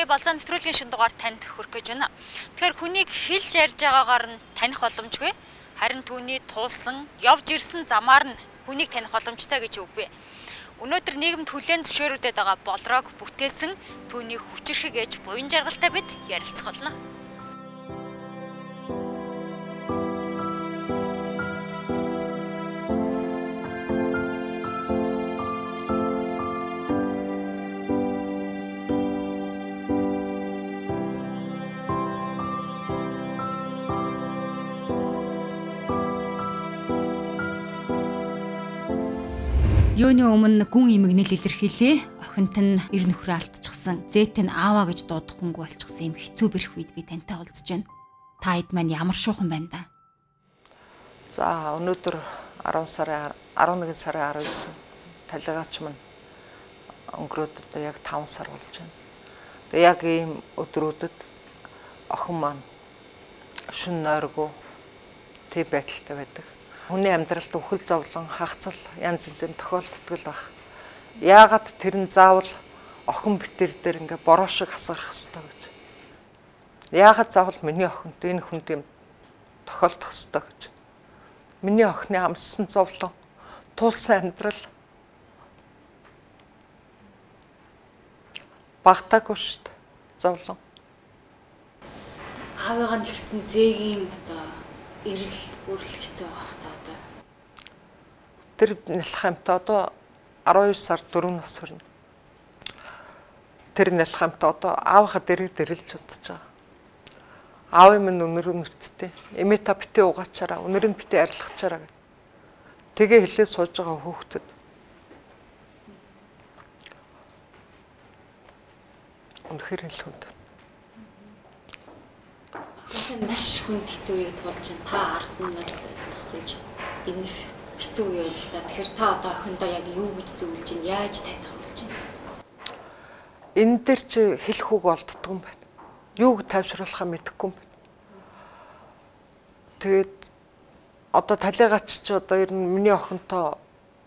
Тэ болзоо нэвтрүүлгийн шинэ дугаар танд хүрэх гэж байна. Тэгэхээр хүнийг хэлж ярьж байгаагаар нь таних боломжгүй. Харин түүний туулсан, явж ирсэн замаар нь хүнийг таних боломжтой гэж үггүй. Өнөөдөр нийгэмд хүлээн зөвшөөрөгдөд байгаа болроог бүтээсэн түүний хүчирхэг ээж буян жаргалтай бид ярилцах болно. Юуны өмнө гүн имэгнэл илэрхийлээ. Охинт нь эр нөхрөө алдчихсан. Зэт нь ааваа гэж дуудах хүнгүй болчихсон юм хэцүү бэрх үед би тантай уулзж байна. Та хэд маань ямар шуухан байна да? За өнөөдөр 11 сарын 19 талигаач мань өнгөрөөд одоо яг 5 сар болж байна. Тэгээ яг ийм өдрүүдэд охин маань шүн нойргүй тэг байдалтай байдаг. Хүний амьдралд үхэл зовлон, хагцал янз янзын тохиолддог л баг. Яагаад тэр нь заавал охин битэр дээр ингээ бороо шиг хасгарах ёстой гэж. Яагаад заавал миний охинт энэ хүнд юм тохиолдох ёстой гэж. Миний охины амссан зовлон, туулсан амьдрал багтаагүй шүү дээ. Зовлон. Аавыгаа нэгсэн зээгийн одоо эрэл үрлэх хэцүү байх та одоо. Тэр нэлхамтаа одоо 12 сар 4 нас хүрнэ. Тэр нэлхамтаа одоо аавынхаа дэрэг дэрлж удаж байгаа. Аавын минь өнөр нэрттэй. Эмээ та битээ угаачаараа, өнөр нь битээ арилгачаараа гэх. Тэгээ хэлээ сууж байгаа хүүхдэд. Үнэхээр хэлэхэд. Тэгэхээр маш хүнд хэцүү үед болж байна. Та ард нь бол тусалж дэмэх хэцүү үе байл та. Тэгэхээр та одоо охиндоо яг юу гэж зөвлөж байна? Яаж тайлах болж байна? Энэ дээр чи хэлэх үг олддгүй юм байна. Юуг тайвшруулахаа мэдэхгүй юм байна. Тэгээд одоо талигаач чи одоо ер нь миний охинтой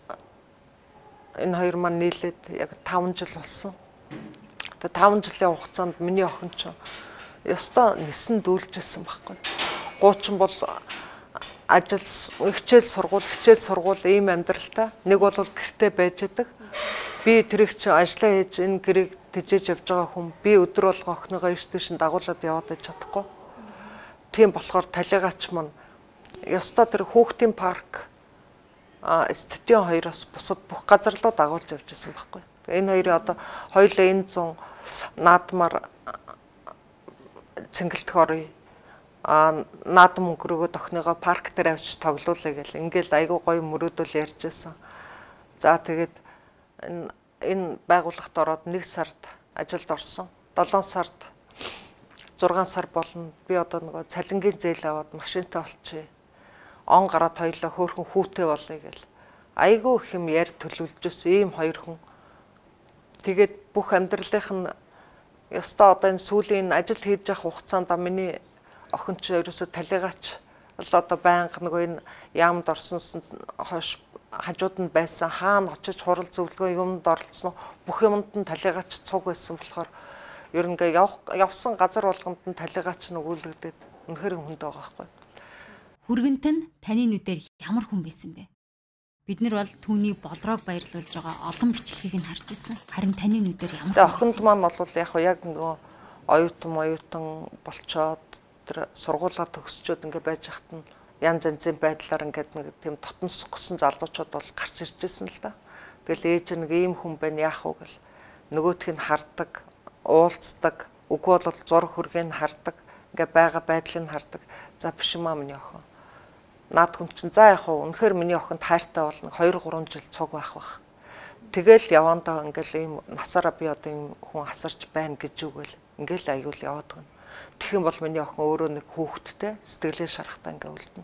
энэ хоёр маань нийлээд яг 5 жил болсон. Одоо 5 жилийн хугацаанд миний охин ч ёстой нисэн дүүлжсэн байхгүй. Гуучин бол ажил, хичээл сургууль ийм амьдралтай. Нэг бол гэртээ байж байдаг. Би тэрийг чи ажиллаа хийж энэ гэрийг тэжээж явж байгаа хүн. Би өдөр болго охиныгоо эрт тийш дагуулад яваад иж чадахгүй. Тийм болохоор талигаач маань ёстой тэр хүүхдийн парк стадион хоёроос бусад бүх газар руу дагуулж явж исэн байхгүй. Энэ хоёрын одоо хоёулаа энэ зун наадмаар цэнгэлдэх орё наадам өнгөрөөгөө охиныгоо парк дээр авчиж тоглоулъя гэл ингээл айгуу гоё мөрөөдөл ярьжсэн. За тэгээд энэ байгууллагт ороод 1 сард ажилд орсон. 7 сард 6 сар болно. Би одоо нөгөө цалингийн зээл аваад машинтай болчихъя. Он гараад хоёлоо хөөхөн хүүтэй болъё гэл. Айгуу их юм яар төлөвлөжсэн ийм хоёр хүн. Тэгээд бүх амьдралынх нь ёстой одоо энэ сүүлийн ажил хийж явах хугацаанд миний охин ч ерөөсө талигаач л одоо байнга нөгөө энэ яамд орсноос хойш хажууд нь байсан хаана очиж хурал зөвлөгөө юмд оролцсон бүх юмд нь талигаач цуг байсан болохоор ер нь ингээ явсан газар болгонд нь талигаач нөгөөлөгдөд үнэхээр хүнд байгаа байхгүй. Хүргэнт нь таны нүдээр ямар хүн байсан бэ? Бид нар бол түүний болроог баярлуулж байгаа олон бичлэгийг нь харж ирсэн. Харин таны нүдээр ямар хүн? Охинд маань бол яг нөгөө оюутан болчоод тэр сургуулаа төгсчөөд ингээ байж хат нь янз янзын байдлаар ингээд нэг тийм дотносгосон залуучууд бол гарч ирж байсан л да. Тэгэл ээж нэг ийм хүн байна яах вэ гэл нөгөөтг нь хардаг, уулздаг, үгүй бол зураг хүргээг нь хардаг, ингээ байгаа байдлыг нь хардаг. За биш юм аа миний охин. Наад хүн чинь за яг хуу үнэхээр миний охинд хайртай болно 2-3 жил цуг байх бах. Тэгэл явандаа ингээл ийм насаараа би одоо ийм хүн асарч байна гэж үгэл ингээл аягүй яваад гэнэ. Тэгэх юм бол миний охин өөрөө нэг хүүхэдтэй сэтгэлээ шарахтаа ингээ үлдэнэ.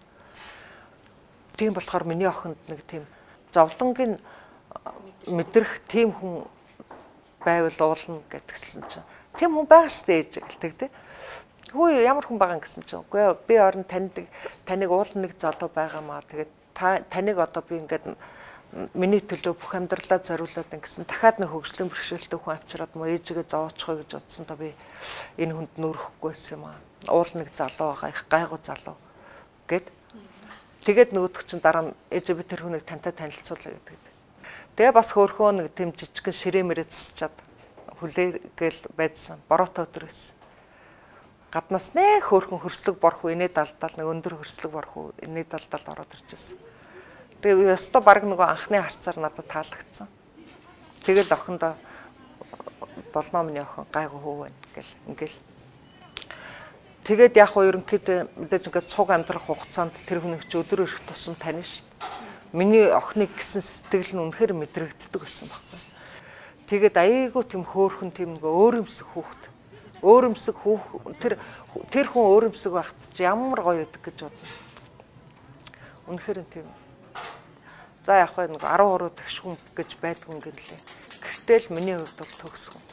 Тийм болохоор миний охинд нэг тийм зовлонгийн мэдрэх тийм хүн байвал уулна гэтгсэн чинь. Тийм хүн байгаа шүү дээ ээж гэлдэг тий. Хөөе ямар хүн байгаа гэсэн чинь. Үгүй би орон таныг уулна нэг залуу байгаамаа. Тэгээд таныг одоо би ингээд миний төлөө бүх амьдралаа зориулаад ингэсэн дахиад нэг хөгжлийн бэрхшээлтэй хүн авчираад муу ээжигээ зовоочихоо гэж бодсон та би энэ хүнд нүрэхгүй байсан юм аа. Уул нэг залуу байгаа их гайгүй залуу гэд. Тэгээд нөгөөдөг чинь дараа нь ээжээ би тэр хүнийг тантай танилцуулъя гэдэг. Тэгээ бас хөөхөө нэг тэм жижигхэн ширээмэрээ цэсчаад хүлээгээл байжсан. Бороотой өдөр байсан. Гаднаас нэ хөөхөн хөрслөг борох үнэ далдал нэг өндөр хөрслөг борох үнэ далдалд ороод ирчихсэн. Тэгээ ёстой баг нөгөө анхны харцаар надад таалагдсан. Тэгэл охиндоо болно миний охин гайгүй хөө байна гэл ингээл. Тэгээд яг хоо ерөнхийдөө мэдээж ингээд цуг амьдрах хугацаанд тэр хүнийг ч өдөр ирэх тусам тань ш. Миний охиныг гэсэн сэтгэл нь үнэхээр мэдрэгддэг байсан байхгүй. Тэгээд аяйгуу тийм хөөхөн тийм нөгөө өөрөмсөх хүүхэд. Өөрөмсөх тэр хүн өөрөмсөх байхад ч ямар гоё байдаг гэж бодно. Үнэхээр тийм. За яг хөө нэг 13 тэгш хүн гэж байдгүй юм гэлээ. Гэхдээ л миний хувьд бол төгс хүн.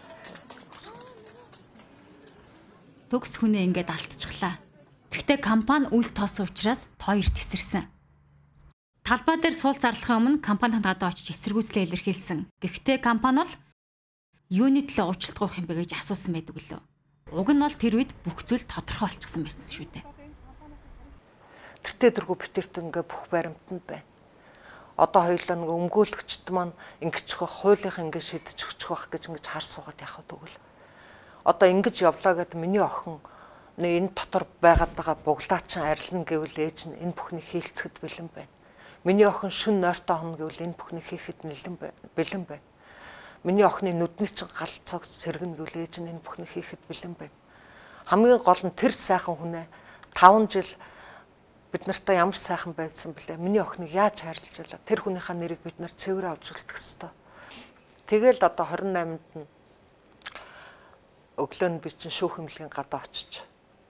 Төгс хүнээ ингээд алдчихлаа. Гэхдээ компани үйл тоосон учраас тооёр тесэрсэн. Талбай дээр суул зарлахын өмнө компанид надад очиж эсэргүүцлээ илэрхийлсэн. Гэхдээ компани бол юуны төлөө уучлалт гуйх юм бэ гэж асуусан байдаг лөө. Уг нь бол тэр үед бүх зүйл тодорхой болчихсон байсан шүү дээ. Тэртээ тэргүй битэрт ингээ бүх баримтанд байна. Одоо хоёулаа нэг өмгөөлөгчд маань ингэж хуулийнх ингэ шидэж өгчих байх гэж ингэж хар суугаад явах тэгвэл одоо ингэж явлаа гэд миний охин энэ дотор байгаад байгаа буглаачин арилна гэвэл ээж нь энэ бүхнийг хийлцэхэд бэлэн байна. Миний охин шүн нойртой хоног гэвэл энэ бүхнийг хийхэд бэлэн байна. Миний охины нүдний чинь гал цог сэргэн гэвэл ээж нь энэ бүхнийг хийхэд бэлэн байна. Хамгийн гол нь тэр сайхан хүнээ 5 жил бид нартай ямар сайхан байсан бэлээ. Миний охиныг яаж хайрлаж байлаа. Тэр хүнийхээ нэрийг бид нар цэвэр авч үлдэх ёстой. Тэгэл одоо 28-нд нь өглөө нь би чинь шүүх хэмлэгийн гадаа очиж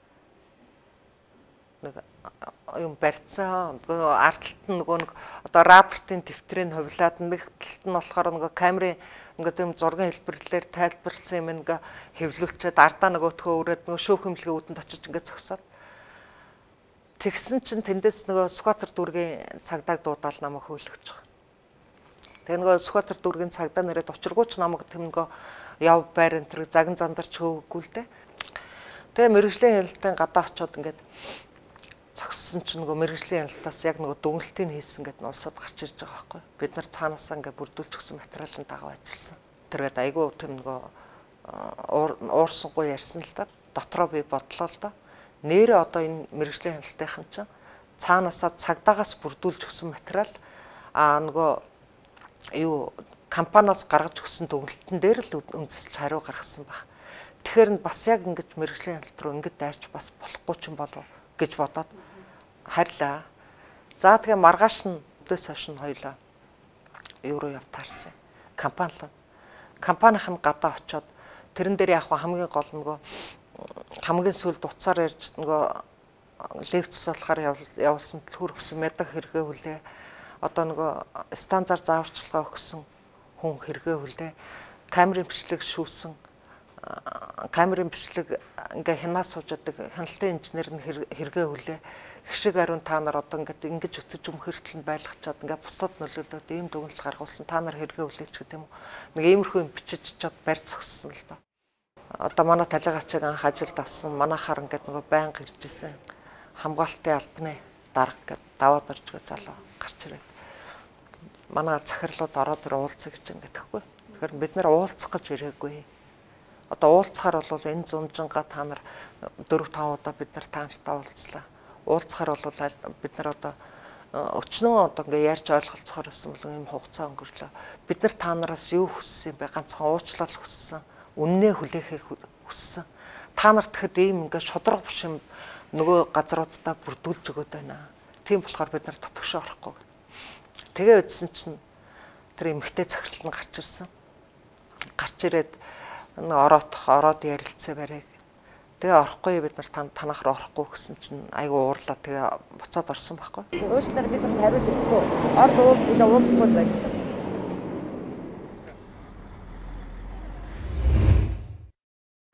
нэг юм барьцсан ард талд нь нөгөө нэг одоо рапортын дэвтрийг хувилаад нэг талд нь болохоор нөгөө камерын ингээд юм зургийн хэлбэрлэлээр тайлбарлсан юм ингээ хэвлүүлчихэд ардаа нөгөөтгөө өрөөд нөгөө шүүх хэмлэгийн үүдэнд очиж ингээ зогсоод тэгсэн чинь тэндээс нөгөө скватер дүүргийн цагдаа дуудаал намайг хөөлгөж байгаа. Тэгээ нөгөө скватер дүүргийн цагдаа нэрэд учиргууч намайг тэм нөгөө яв байр энэ тэр загин зандарч хөөггүй л дээ. Тэгээ мэрэгжлийн хяналтын гадаа очиод ингээд зогссон чинь нөгөө мэрэгжлийн хяналтаас яг нөгөө дүгнэлтийг хийсэн гэдэг нь улсад гарч ирж байгаа байхгүй. Бид нар цаанаасаа ингээд бүрдүүлж өгсөн материалын дагав ажилласан. Тэргээд айгүй тэм нөгөө уурсангүй ярьсан л да. Дотроо би бодлоо л да. Нэрээ одоо энэ мэрэгжлийн хяналтынхан чинь цаанаасаа цагдаагаас бүрдүүлж өгсөн материал нөгөө юу компаниас гаргаж өгсөн дүгнэлтэн дээр л үндэслэж хариу гаргасан баг. Тэгэхээр бас яг ингэж мэрэгжлийн хяналт руу ингэж дайрч бас болохгүй ч юм болов гэж бодоод харьлаа. За тэгээ маргааш нь өдөөс хойш нь хоёлаа юу руу явтаарсан. Компанийн гадаа очиод тэрэн дээр яг хамгийн гол нөгөө хамгийн сүүлд уцаар ярьж нөгөө левцс болохоор явуулсан төлхөр өгсөн мэдэг хэрэгээ хүлээ. Одоо нөгөө станцаар зааварчилгаа өгсөн хүн хэрэгээ хүлээ. Камерын бичлэг шүүсэн. Камерын бичлэг ингээ хянаа сууж байдаг хяналтын инженер нь хэрэгээ хүлээ. Хшиг ариун та нар одоо ингэж өтөж өмхөртөл нь байлгачаад ингээ бусдад нөлөөлөд ийм дүгнэлт гаргуулсан та нар хэрэгээ хүлээч гэх юм уу. Нэг иймэрхүү юм бичиж чад барь зогссон л доо. Одоо манай талигачиг анх ажилд авсан манайхаар ингээд нөгөө байнга ирж исэн хамгаалтын албаны дарга гэдэг даваад оржгоо залуу гарч ирээд манай захирлууд ороод ир уулзах гэж ингээд гэхгүй. Тэгэхээр бид нар уулзах гэж ирээгүй. Одоо уулзахаар бол энэ зунжинга та нар 4-5 удаа бид нар та нартай уулзлаа. Уулзахаар бол бид нар одоо өчнөө одоо ингээ ярьж ойлголцохоор байсан бол юм хугацаа өнгөрлөө. Бид нар та нараас юу хүссэн юм бэ? Ганцхан уучлал хүссэн. Үннээ хүлээхийг хүссэн. Та нарт тэгэхэд ийм ингээд шодрог биш юм нөгөө газруудаа бүрдүүлж өгöd байна. Тийм болохоор бид нар татгшоо орохгүй. Тэгээ үдсэн чинь тэр эмхтэй захиралт нь гарч ирсэн. Гарч ирээд ороод ярилцээ барыг. Тэгээ орохгүй бид нар танах руу орохгүй гэсэн чинь айгу уурлаа тэгээ буцаад орсон байхгүй. Уучлаарай би ч хариулт өгөхгүй. Орж уулзахгүй байна.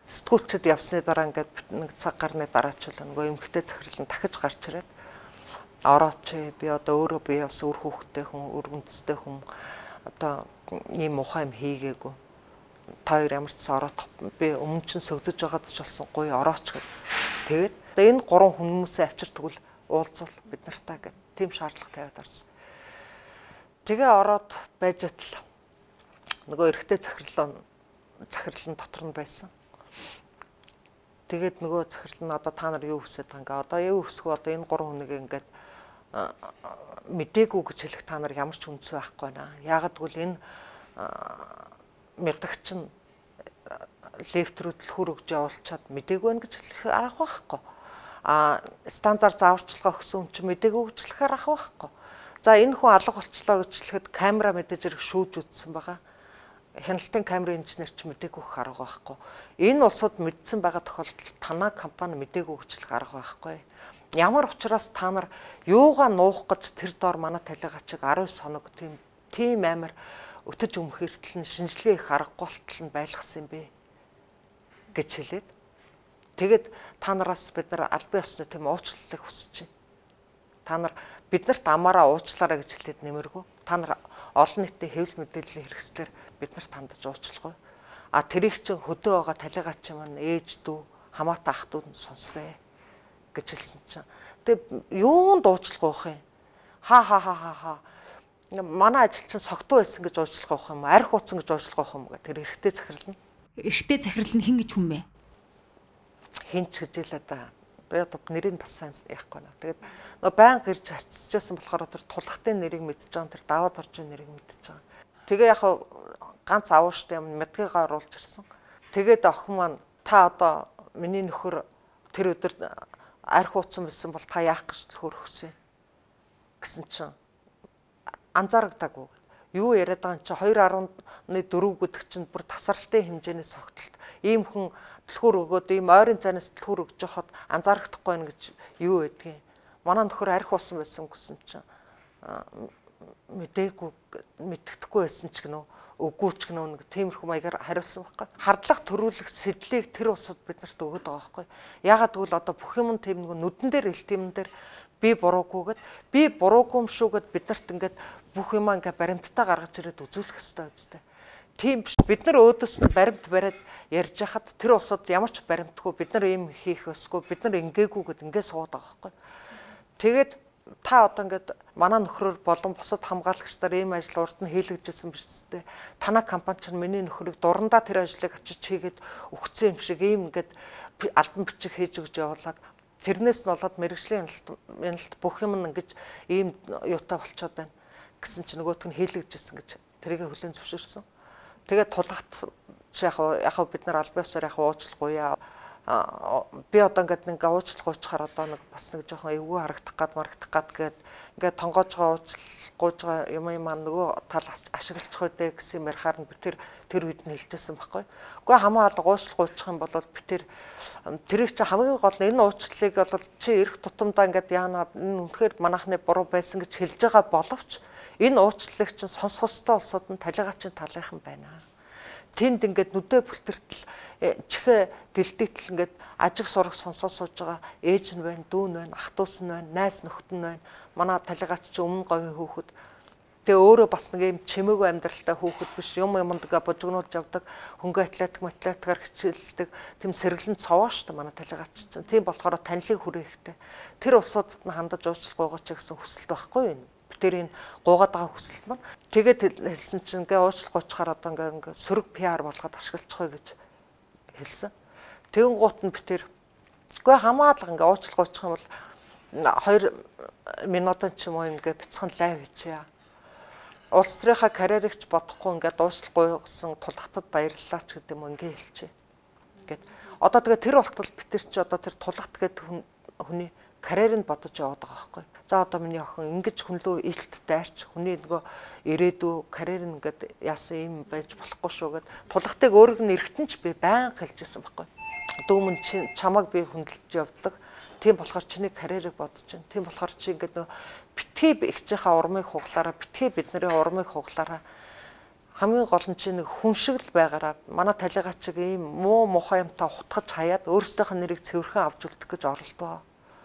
Сэтгүүлчд явсны дараа ингээд нэг цаг гарны дараач л нөгөө эмхтэй захирал нь дахиж гарч ирээд орооч би одоо өөрөө би бас үр хүүхдтэй хүн, үр үндэстэй хүн одоо ийм муухай юм хийгээгүй. Та хоёр ямар ч ороод би өмнө чинь сөгдөж байгаад ч болсон гоё орооч гэд. Тэгээд энэ гурван хүмүүсээ авчир тэгвэл уулзвал бид нартай гэд тийм шаардлага тавиад орсон. Тэгээ ороод байж атал нөгөө эрэгтэй захирал нь дотор нь байсан. Тэгээд нөгөө захирал нь одоо та нар юу хүсэж байгаа ингээ одоо юу хүсэх вэ одоо энэ гурван хүнийг ингээд мдээгүй гэж хэлэх та нар ямар ч үндэс байхгүй наа. Яагаад гэвэл энэ мэдгч нь лефт рүү дэлгүүр өгж явуулчаад мдээгүй байх гэж хэлэх арга байхгүй. Стандарт зааварчилгаа өгсөн хүн чинь мдээгүй гэж хэлэхээр арга байхгүй. За энэ хүн алга болчлоо гэж хэлэхэд камера мэдээж хэрэг шүүж үзсэн байгаа. Хяналтын камерын инженер ч мдээгүй гэх арга байхгүй. Энэ улсууд мэдсэн байгаа тохиолдолд танаа компани мдээгүй гэж хэлэх арга байхгүй. Ямар учраас та нар юугаа нуух гэж тэр доор манай талигачиг 19 хоног тийм амар өтөж өмхөртөл нь шинжилгээ их аргагүй болтол нь байлгасан юм бэ гэж хэлээд тэгээд та нараас бид нар аль бие осны тийм уучлалыг хүсэж байна. Та нар биднэрт амаараа уучлаарай гэж хэлээд нэмэргүй. Та нар олон нийтийн хэвлэл мэдээллийн хэрэгслэр биднэрт хандаж уучлахгүй. Тэрийг чинь хөдөө байгаа талигаач маань ээж дүү хамаатай ах дүүд нь сонсгоё гэж хэлсэн чинь. Тэгээ юунд уучлах байх юм? Хаа. Манай ажилчин согтуу байсан гэж уучлах байх юм уу? Арх ууцсан гэж уучлах байх юм уу? Тэр эрэгтэй захирал нь. Эрэгтэй захирал нь хэн гэж хүн бэ? Хин ч гэж л одоо би одоо нэрийг бас сайн яахгүй наа. Тэгээд нөө баян гэрж хацчихсан болохоор тэр тулхтын нэрийг мэдчихэж байгаа, тэр даваад орж байгаа нэрийг мэдчихэж байгаа. Тэгээ яг ганц авуу штэ юм мэдгийг оруулж ирсэн. Тэгээд охин маань та одоо миний нөхөр тэр өдөр арх ууцсан байсан бол та яах гэж төлхөр өгсөн гэсэн чинь анзаарагдаагүй. Юу яриад байгаа юм чи 2.4 гэдэг чинь бүр тасралтын хэмжээний согтолт. Ийм хүн төлхөр өгөөд ийм ойрын цайнаас төлхөр өгж яхад анзаарахдаггүй байх гэж юу байдгийг. Манай нөхөр арх уусан байсан гэсэн чинь мэдээгүй мэддэхгүй байсан ч гэнэ үгүй ч гэнэ нэг тиймэрхүү маягаар хариулсан байхгүй. Хардлага төрүүлэх сэтлийг тэр усад биднэрт өгöd байгаа байхгүй. Ягаад гэвэл одоо бүх юм тийм нэг нүдэн дээр элт юм дээр би буруугүйгээд би буруугүй юм шүүгээд биднэрт ингээд бүх юм ингээ баримттай гаргаж ирээд үзүүлэх хэрэгтэй үстэй. Тийм биш. Бид нар өөдөөс нь баримт бариад ярьж хахад тэр усад ямар ч баримтгүй бид нар ийм хийх өсгүй бид нар ингээгүй гэд ингээ суугаад байгаа байхгүй. Тэгээд та одоо ингээд манай нөхрөөр болон бусад хамгаалагчдаар ийм ажил урд нь хийлгэжсэн биш үстэй. Танай компани чинь миний нөхрийг дурандаа тэр ажлыг очиж хийгээд өгцөн юм шиг ийм ингээд албан бичиг хийж өгч явуулаад тэрнээс нь болоод мэрэгжлийн яналт бүх юм ингэж ийм юутай болчиход байна гэсэн чинь нөгөөтг нь хийлгэжсэн гэж тэрийг хүлээн зөвшөөрсөн. Тэгээд тулгат яг бид нар аль биесээр яг уучлахгүй яа. Би одоо ингээд нэг уучлах уучхаар одоо нэг бас нэг жоохон эвгүй харагдах гад гээд ингээд тонгоож байгаа уучлахгүй байгаа юм маань нөгөө тал ашиглах үедээ гэсэн юм ярихаар нь би тэр үед нь хэлжсэн байхгүй. Гэхдээ хамаа алга уучлах уучих юм бол би тэрийг чи хамгийн гол нь энэ уучлалыг бол чи эрх тутамдаа ингээд яана энэ үнэхээр манайхны буруу байсан гэж хэлж байгаа боловч энэ уучлалыг чинь сонсох ёстой улсууд нь талигачийн талынхан байна. Тэнд ингээд нүдэ бүлтэртэл чихээ дэлдэтэл ингээд ажиг сурах сонсоо сууж байгаа ээж нь байна, дүү нь байна, ах дүүс нь байна, найз нөхд нь байна. Манай талигаач чи өмнө говийн хүүхэд. Тэгээ өөрөө бас нэг юм чимээгүй амьдралтай хүүхэд биш юмд божигнуулж явдаг, хөнгө атлетикаар хичээлдэг, тэм сэргэлэн цовоо шүү дээ манай талигаач чинь. Тийм болохоор танилыг хүрээхтэй. Тэр улсуудад нь хандаж уучлах гооч гэсэн хүсэлт байхгүй юу? Тэр энэ гуугаад байгаа хүсэлт маань тэгээд хэлсэн чинь ингээ уучлах уучхаар одоо ингээ сөрөг PR болгоод ашиглацгаая гэж хэлсэн. Тэгэн гут нь битэр үгүй хамаалга ингээ уучлах уучих юм бол 2 минутын ч юм уу ингээ бяцхан лайв хийчихье. Улс төрийнхаа карьеригч бодохгүй ингээ уучлахгүй тулхтад баярлалаа ч гэдэг юм ингээ хэлчихье. Ингээд одоо тэгээ тэр болтол битэр чи одоо тэр тулхт гэдэг хүний карьерыг бодож яваад байгаа байхгүй. За одоо миний охин ингэж хүн лөө илт дайрч хүний нөгөө ирээдүй карьер нь ингээд яасан юм байж болохгүй шүү гэд тулхтыг өөрөг нь эргэтэнч би байн хэлжсэн байхгүй. Дүүмэн чамайг би хүндэлж явдаг. Тийм болохоор чиний карьерыг бодож байна. Тийм болохоор чи ингээд нөгөө битгий ихчийнхаа урмыг хуглаараа битгий бидний урмыг хуглаараа хамгийн гол нь чи нэг хүн шиг л байгаараа манай талигачиг ийм муу мухай юмтай хутгаж хаяад өөрсдийнх нь нэрийг цэвэрхэн авч үлдэх гэж оролдоо.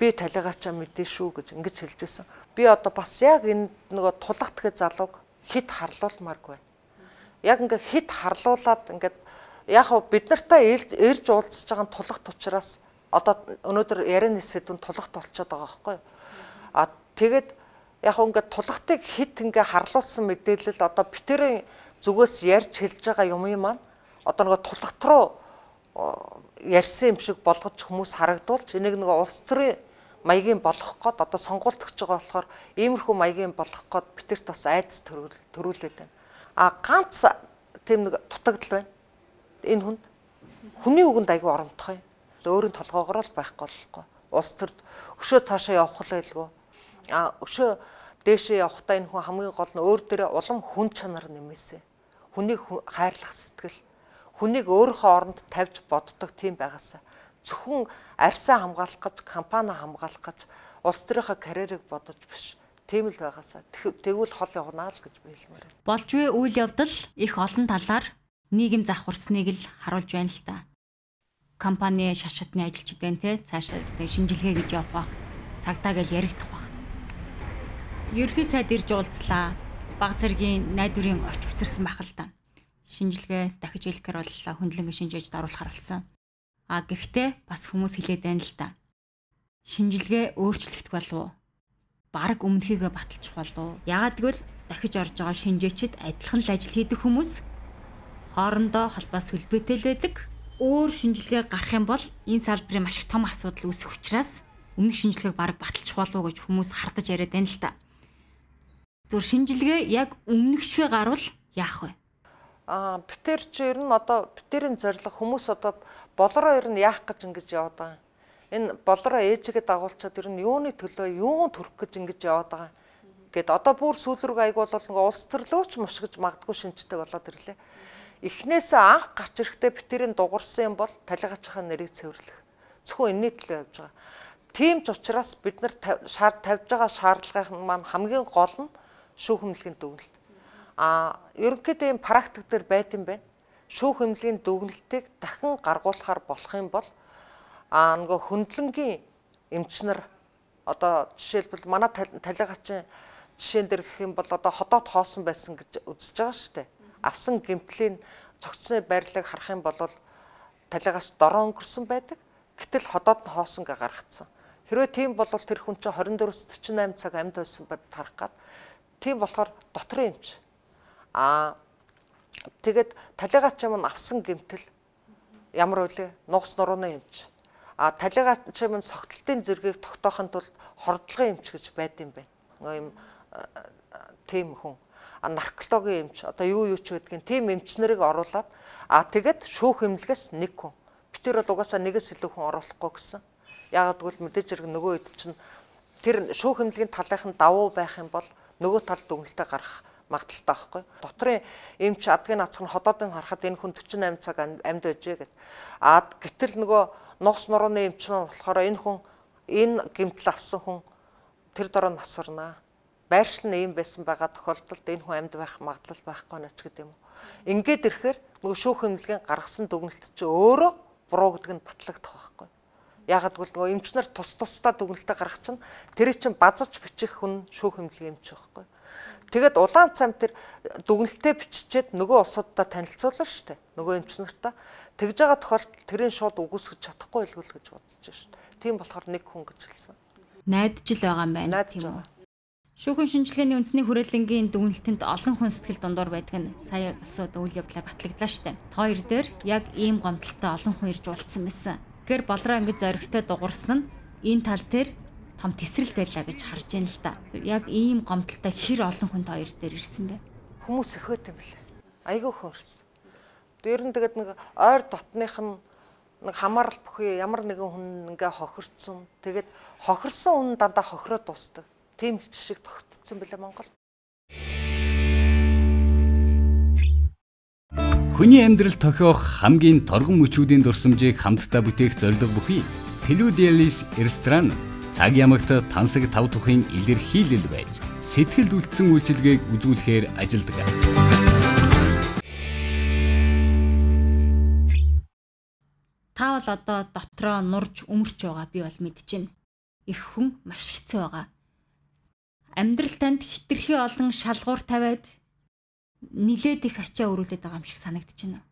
би талигаачаа мэдээ шүү гэж ингэж хэлжсэн. Би одоо бас яг энэ нөгөө тулах тгээ залууг хит харлуулмааргүй байна. Яг ингээ хит харлуулад ингээд яг бид нартай ирж уулзж байгаа тулахт учраас одоо өнөөдөр ярианы сэдвэн тулахт болчиход байгаа байхгүй юу? Тэгээд яг ингээд тулахтыг хит ингээ харлуулсан мэдээлэл одоо битэрийн зүгээс ярьж хэлж байгаа юм маань одоо нөгөө тулахт руу ярьсан юм шиг болгож хүмүүс харагдуулж энийг нөгөө улс төрийн маягийн болгох гээд одоо сонгуульд өгч байгаа болохоор иймэрхүү маягийн болгох гээд битэрт бас айдас төрүүлээд байна. Ганц тийм нэг дутагдал байна. Энэ хүнд хүний үгэнд аягүй оромтгой. Өөрийн толгоогоор л байхгүй болохгүй. Улс төрд өшөө цаашаа явах байлгүй. Өшөө дээшээ явахдаа энэ хүн хамгийн гол нь өөр дээрээ улам хүн чанар нэмээсэ. Хүнийг хайрлах сэтгэл, хүнийг өөрийнхөө оронд тавьж боддог тийм байгаасаа зөвхөн арьсаа хамгаалах гэж, компани хамгаалах гэж улс төрийнхөө карьерийг бодож биш. Тийм л байгаасаа тэгвэл хол явнаа л гэж би хэлмээр байна. Болж буй үйл явдал их олон талаар нийгэм завхарсныг л харуулж байна л та. Компани шашаатны ажилчид байна те цаашаа шинжилгээ гэж явах бах. Цагтаа гэл яригдах бах. Ерхий сайд ирж уулзлаа. Баг зэргийн найдварын орч үцэрсэн байх л да. Шинжилгээ дахиж хэлэхээр боллоо. Хөндлөнгө шинжээж даруулахар болсон. Гэхдээ бас хүмүүс хэлээд байна л да. Шинжилгээ өөрчлөгдөх болов уу? Бараг өмнөхийгөө баталчих болов уу? Яагад гэвэл дахиж орж байгаа шинжээчид адилхан л ажил хийдэг хүмүүс хоорондоо холбоо сүлбэтэй л байдаг. Өөр шинжилгээ гарах юм бол энэ салбарын маш их том асуудал үүсэх учраас өмнөх шинжилгээг бараг баталчих болов уу гэж хүмүүс хардаж яриад байна л та. Зөв шинжилгээ яг өмнөх шигэ гарвал яах вэ? Битэр чи ер нь одоо битэрийн зорилго хүмүүс одоо болороо ер нь яах гэж ингэж яваад байгаа. Энэ болороо ээжигээ дагуулчаад ер нь юуны төлөө юун төрөх гэж ингэж яваад байгаа. Гэт одоо бүр сүүл рүү аяг бол нэг улс төрлөөч мушгиж магадгүй шинжтэй болоод ирлээ. Эхнээсээ анх гарч ирэхдээ битэрийн дуурсан юм бол талигачийн нэрийг цэвэрлэх. Зөвхөн энэний төлөө явж байгаа. Тийм ч учраас бид нар тавьж байгаа шаардлагын маань хамгийн гол нь шүүх хэмнэлгийн дүгнэлт. Ерөнхийдөө ийм практик дээр байт юм байна. Шүүх хэмнэлгийн дүгнэлтийг дахин гаргуулахар болох юм бол нөгөө хөндлөнгийн эмчнэр одоо жишээлбэл манай талигачийн жишээн дээр гэх юм бол одоо ходоод хоосон байсан гэж үзэж байгаа шүү дээ. Авсан гэмтлийн цогцны байрлалыг харах юм бол талигач дороо өнгөрсөн байдаг. Гэтэл ходоод нь хоосон гэ гаргацсан. Хэрвээ тийм бол тэр хүн чинь 24-с 48 цаг амьд байсан байд тарах гад. Тийм болохоор дотрын эмч. Тэгээд талигач юм авсан гэмтэл ямар үлээ нугас нурууны эмч. Талигач юм согтолтын зэргийг тогтоохын тулд хордлогын эмч гэж байд юм байна. Ийм тийм хүн. Наркологийн эмч одоо юу ч байдгийг тийм эмч нарыг оруулаад тэгээд шүүх хэмнэлгээс нэг хүн. Битэр бол угаасаа нэгээс илүү хүн оруулахгүй гэсэн. Яагаад гэвэл мэдээж хэрэг нөгөө хэд чинь тэр шүүх хэмнэлгийн талынх нь давуу байх юм бол нөгөө талд дүгнэлтээ гарах магадaltaй байхгүй. Дотрын эмч адгийн нацх нь ходоодын харахад энэ хүн 48 цаг амьд байжээ гэд. Гэтэл нөгөө нугас нурууны эмч маань болохоор энэ хүн энэ гэмтэл авсан хүн тэр дороо насварнаа. Байршил нь ийм байсан байгаа тохиолдолд энэ хүн амьд байх магадлал байхгүй наач гэдэг юм уу. Ингээд ирэхээр нөгөө шүүх хэмнэлгийн гаргасан дүгнэлт чи өөрөө буруу гэдэг нь батлагдах байхгүй. Яагаад гэвэл нөгөө эмчнэр тусдаа дүгнэлтээ гаргах чинь тэр чинь базаж бичих хүн шүүх хэмнэлгийн эмч байхгүй. Тэгээд улаан цамд тэр дүгнэлтээ биччихэд нөгөө улсуудаа танилцуулна шүү дээ. Нөгөө эмч нартаа тэгж байгаа тохиолдолд тэрийн шууд үгүйсгэж чадахгүй илгүүл гэж бодож шүү дээ. Тийм болохоор нэг хүн гэж хэлсэн. Найдаж л байгаа юм байна тийм үү? Шүүхэн шинжилгээний үндэсний хүрээлэнгийн дүгнэлтэнд олон хүн сэтгэл дундуур байдаг нь сая бас үйл явдлаар батлагдлаа шүү дээ. Хоёр дээр яг ийм гомдолтой олон хүн ирж уулзсан байсан. Тэгэхээр болроо ингэж зоригтой дуурсан нь энэ тал дээр том тесрэлт байлаа гэж харж байна л та. Яг ийм гомдолтой хэр олон хүн хоёр дээр ирсэн бэ? Хүмүүс их байт юм билээ. Айгүй хөрс. Дээр нь тэгээд нэг ойр дотных нь нэг хамаарал бүхий ямар нэгэн хүн ингээ хохирцсон. Тэгээд хохирсон хүн дандаа хохироод дуусдаг. Тийм л жишг тогтцсон билээ Монгол. Хүний амьдрал тохиох хамгийн торгон мөчүүдийн дурсамжийг хамтдаа бүтээх зорилго бүхий Peludielis ресторан цаг ямагт тансаг тав тухын илэрхийлэл байж сэтгэлд үлдсэн үйлчилгээг үзүүлэхээр ажилдаг. Та бол одоо дотроо нурж өмөрч байгаа би бол мэдчихэв. их хүн маш хэцүү байгаа. Амьдрал танд хитрхи олон шалгуур тавиад нилээд их ачаа өрүүлээд байгаа юм шиг санагдаж байна.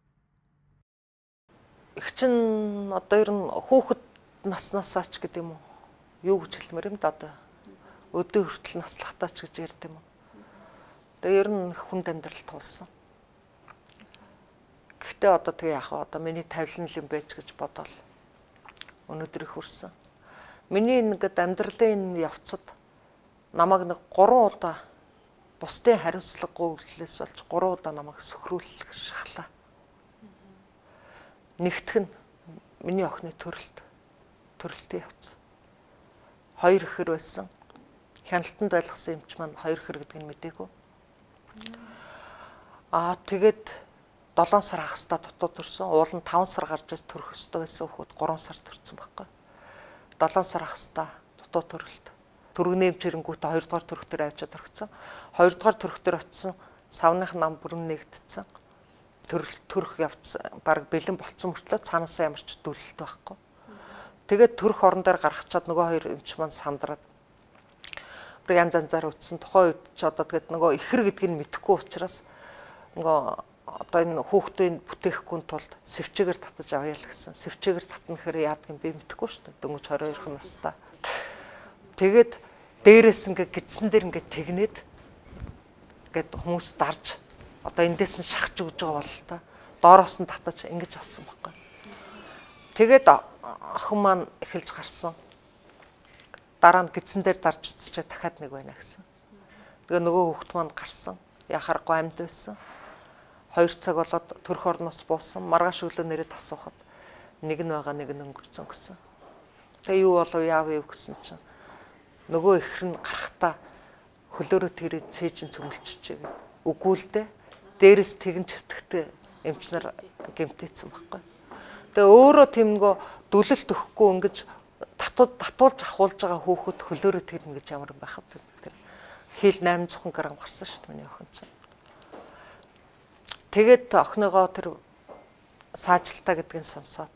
Их чинь одоо ер нь хүүхэд наснасаа ч гэдэг юм уу? Юу гэж хэлмээр юм да одоо. Өдөө хүртэл наслахтаа ч гэж ярьд юм уу? Тэгээ ер нь хүнд амьдрал туулсан. Гэхдээ одоо тэгээ яах вэ? Одоо миний тавилан юм байж гэж бодоол. Өнөөдөр их хүрсэн. Миний ингээд амьдралын энэ явцад намайг нэг 3 удаа бусдын хариуцлагагүй үйлслээс болж 3 удаа намайг сөхрүүлэх шахлаа. Нэгтгэх нь миний охины төрөлтийн явц. 2 ихэр байсан. Хяналтанд байлгасан эмч маань 2 ихэр гэдгийг мэдээгүй. Тэгээд 7 сар хагастай дутуу төрсөн. Уул нь 5 сар гарч иж төрөх ёстой байсан хүүхэд 3 сар төрсөн байхгүй. 7 сар хагастай дутуу төрөлт. Төргөний эмчэрэнгүүтээ 2 дугаар төрөхтөр авчиад орхисон. 2 дугаар төрөхтөр очисон. Савных нам бүрэн нэгдсэн. Төрөх явц баг бэлэн болцсон мөртлөө цаанаасаа ямар ч дүрлэлт байхгүй. Тэгээд төрөх орон дээр гаргачаад нөгөө 2 эмч маань сандраад янз янзаар үтсэн. Тухайн үед ч одоо тэгээд нөгөө ихэр гэдгийг нь мэдэхгүй учраас нөгөө одоо энэ хүүхдийн бүтээхгүй тулд сэвчээгээр татаж авъя л гэсэн. Сэвчээгээр татна гэхээр яадаг юм би мэдэхгүй шүү дээ. Дөнгөж 22 настай. Тэгээд дээрээс ингээ гидсэн дээр ингээ тэгнээд ингээд хүмүүс дарж одоо эндээс нь шахаж өгж байгаа бол та доороос нь татаж ингэж авсан байхгүй. Тэгээд охин маань эхэлж гарсан. Дараа нь гидсэн дээр дарж үтсчээ дахиад нэг байна гэсэн. Тэгээ нөгөө хүүхд маань гарсан. Яхарахгүй амьд байсан. 2 цаг болоод төрөх орноос буусан. Маргааш өглөө нэрээд асуухад нэг нь байгаа нэг нь өнгөрцөн гэсэн. Тэгээ юу болов яав юу гэсэн чинь нөгөө ихэр нь гарахтаа хөлөөрөө тэрээ цээжин цөмөлччихээ гэв. Үгүй л дээ. Дээрээс тэгэн чивтгэхтэй эмч нар гэмтээсэн байхгүй. Тэгээ өөрөө тийм нөгөө дүлэлт өгөхгүй ингэж татуулж ахуулж байгаа хүүхэд хөлөөрөө тэрнэ гэж ямар юм байх вэ? Хил 800 г гарсан шүү дээ миний охин чинь. Тэгээд охиныгоо тэр саажилтаа гэдгийг сонсоод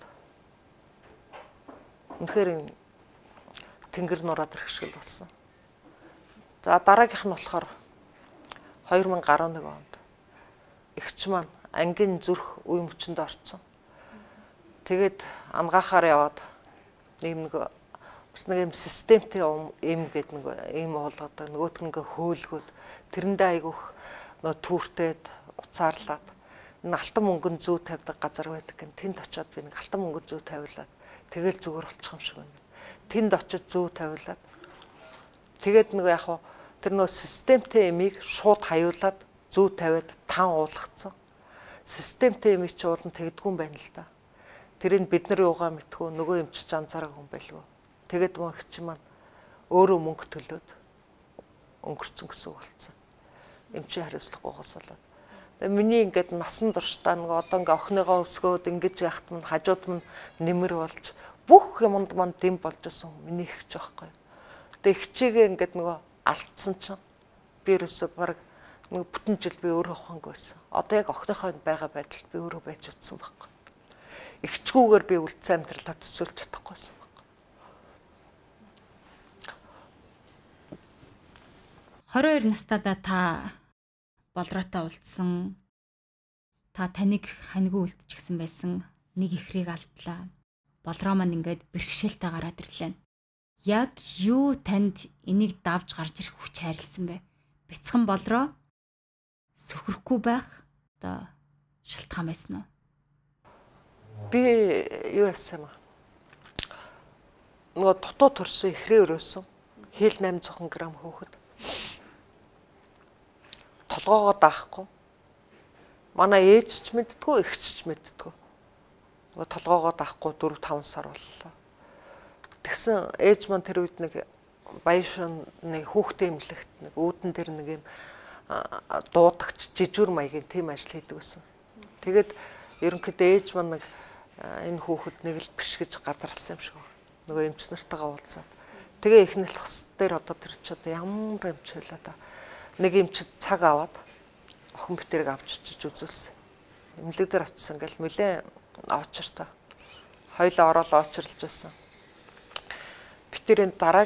үнэхээр юм тэнгэр нураад ирхшгэл болсон. За дараагийнх нь болохоор 2011 онд эгч маань ангийн зүрх үе мөчөнд орсон. Тэгээд ангаахаар яваад нэг бас нэг юм системтэй юм гэдэг нэг юм уулгаад нөгөөт нь ингээ хөөлгөөд тэрэндээ айгүйх нөө түүртээд уцаарлаад энэ алтан мөнгөн зүү тавьдаг газар байдаг гэн тэнд очиод би нэг алтан мөнгөн зүү тавиулаад тэгэл зүгээр болчих юм шиг байна. Тэнд очиж зүү тавиулаад тэгээд нэг яг тэр нөө системтэй ямиг шууд хаяулаад зүү тавиад тан уулгацсан. Системтэй ямиг чи уулан тэгдэггүй юм байна л да. Тэрийг бид нар юугаа мэдхүү нөгөө эмч анзаараагүй юм байлгүй. Тэгээд мөн их чи маань өөрөө мөнгө төлөөд өнгөрцөн гэсэн үг болсон. Эмчийн хариуцлагагүйгээс болоод. Тэгээ миний ингээд насан туршдаа нэг одоо ингээ охиныгоо өсгөөд ингэж яхад нь хажууд нь нэмэр болж бүх юмд манд дэм болж исэн миний ихч байхгүй. Тэгээ ихчээгээ ингээд нөгөө алдсан чинь би ерөөсөө баг нэг бүтэн жил би өөрөө ухаангүй байсан. Одоо яг охиныхоо байгаа байдалд би өөрөө байж утсан байхгүй. Игчгүүгээр би үлдсэн амьдралаа төсөөлж чадахгүйсэн байна. 22 настайдаа та болроотой уулзсан. Та таныг ханьгүй үлдчихсэн байсан. Нэг ихрийг алдлаа. Болроо маань ингээд бэрхшээлтэй гараад ирлээ. Яг юу танд энийг давж гарч ирэх хүч хайрлсан бэ? Бяцхан болроо сөхөрөхгүй байх одоо шалтгаан байсан уу? Би юу яасан юм аа? Нөгөө дутуу төрсөн ихрээ өрөөсөн. Хил 800 г хөөхд. Толгоогоо даахгүй. Манай ээж ч мэддэггүй, эгч ч мэддэггүй. Нөгөө толгоогоо даахгүй 4-5 сар боллоо. Тэгсэн ээж маань тэр үед нэг баяшин нэг хүүхдээ эмнэлэгт нэг үүдэн дээр нэг юм дуудагч жижүүр маягийн тийм ажил хийдэг байсан. Тэгээд ерөнхийдөө ээж маань нэг энэ хүүхэд нэг л биш гэж гадарсан юм шиг. Нөгөө эмч нартайгаа уулзаад. Тэгээ их нэлхс дээр одоо тэр ч одоо ямар эмч хэлээ та. Нэг эмч цаг аваад охин битэрийг авч очиж үзүүлсэн. Эмнэлэг дээр очсон ингээл нэлээ очиртай. Хоёлоо ороод очирлж байсан. битэрийн дараа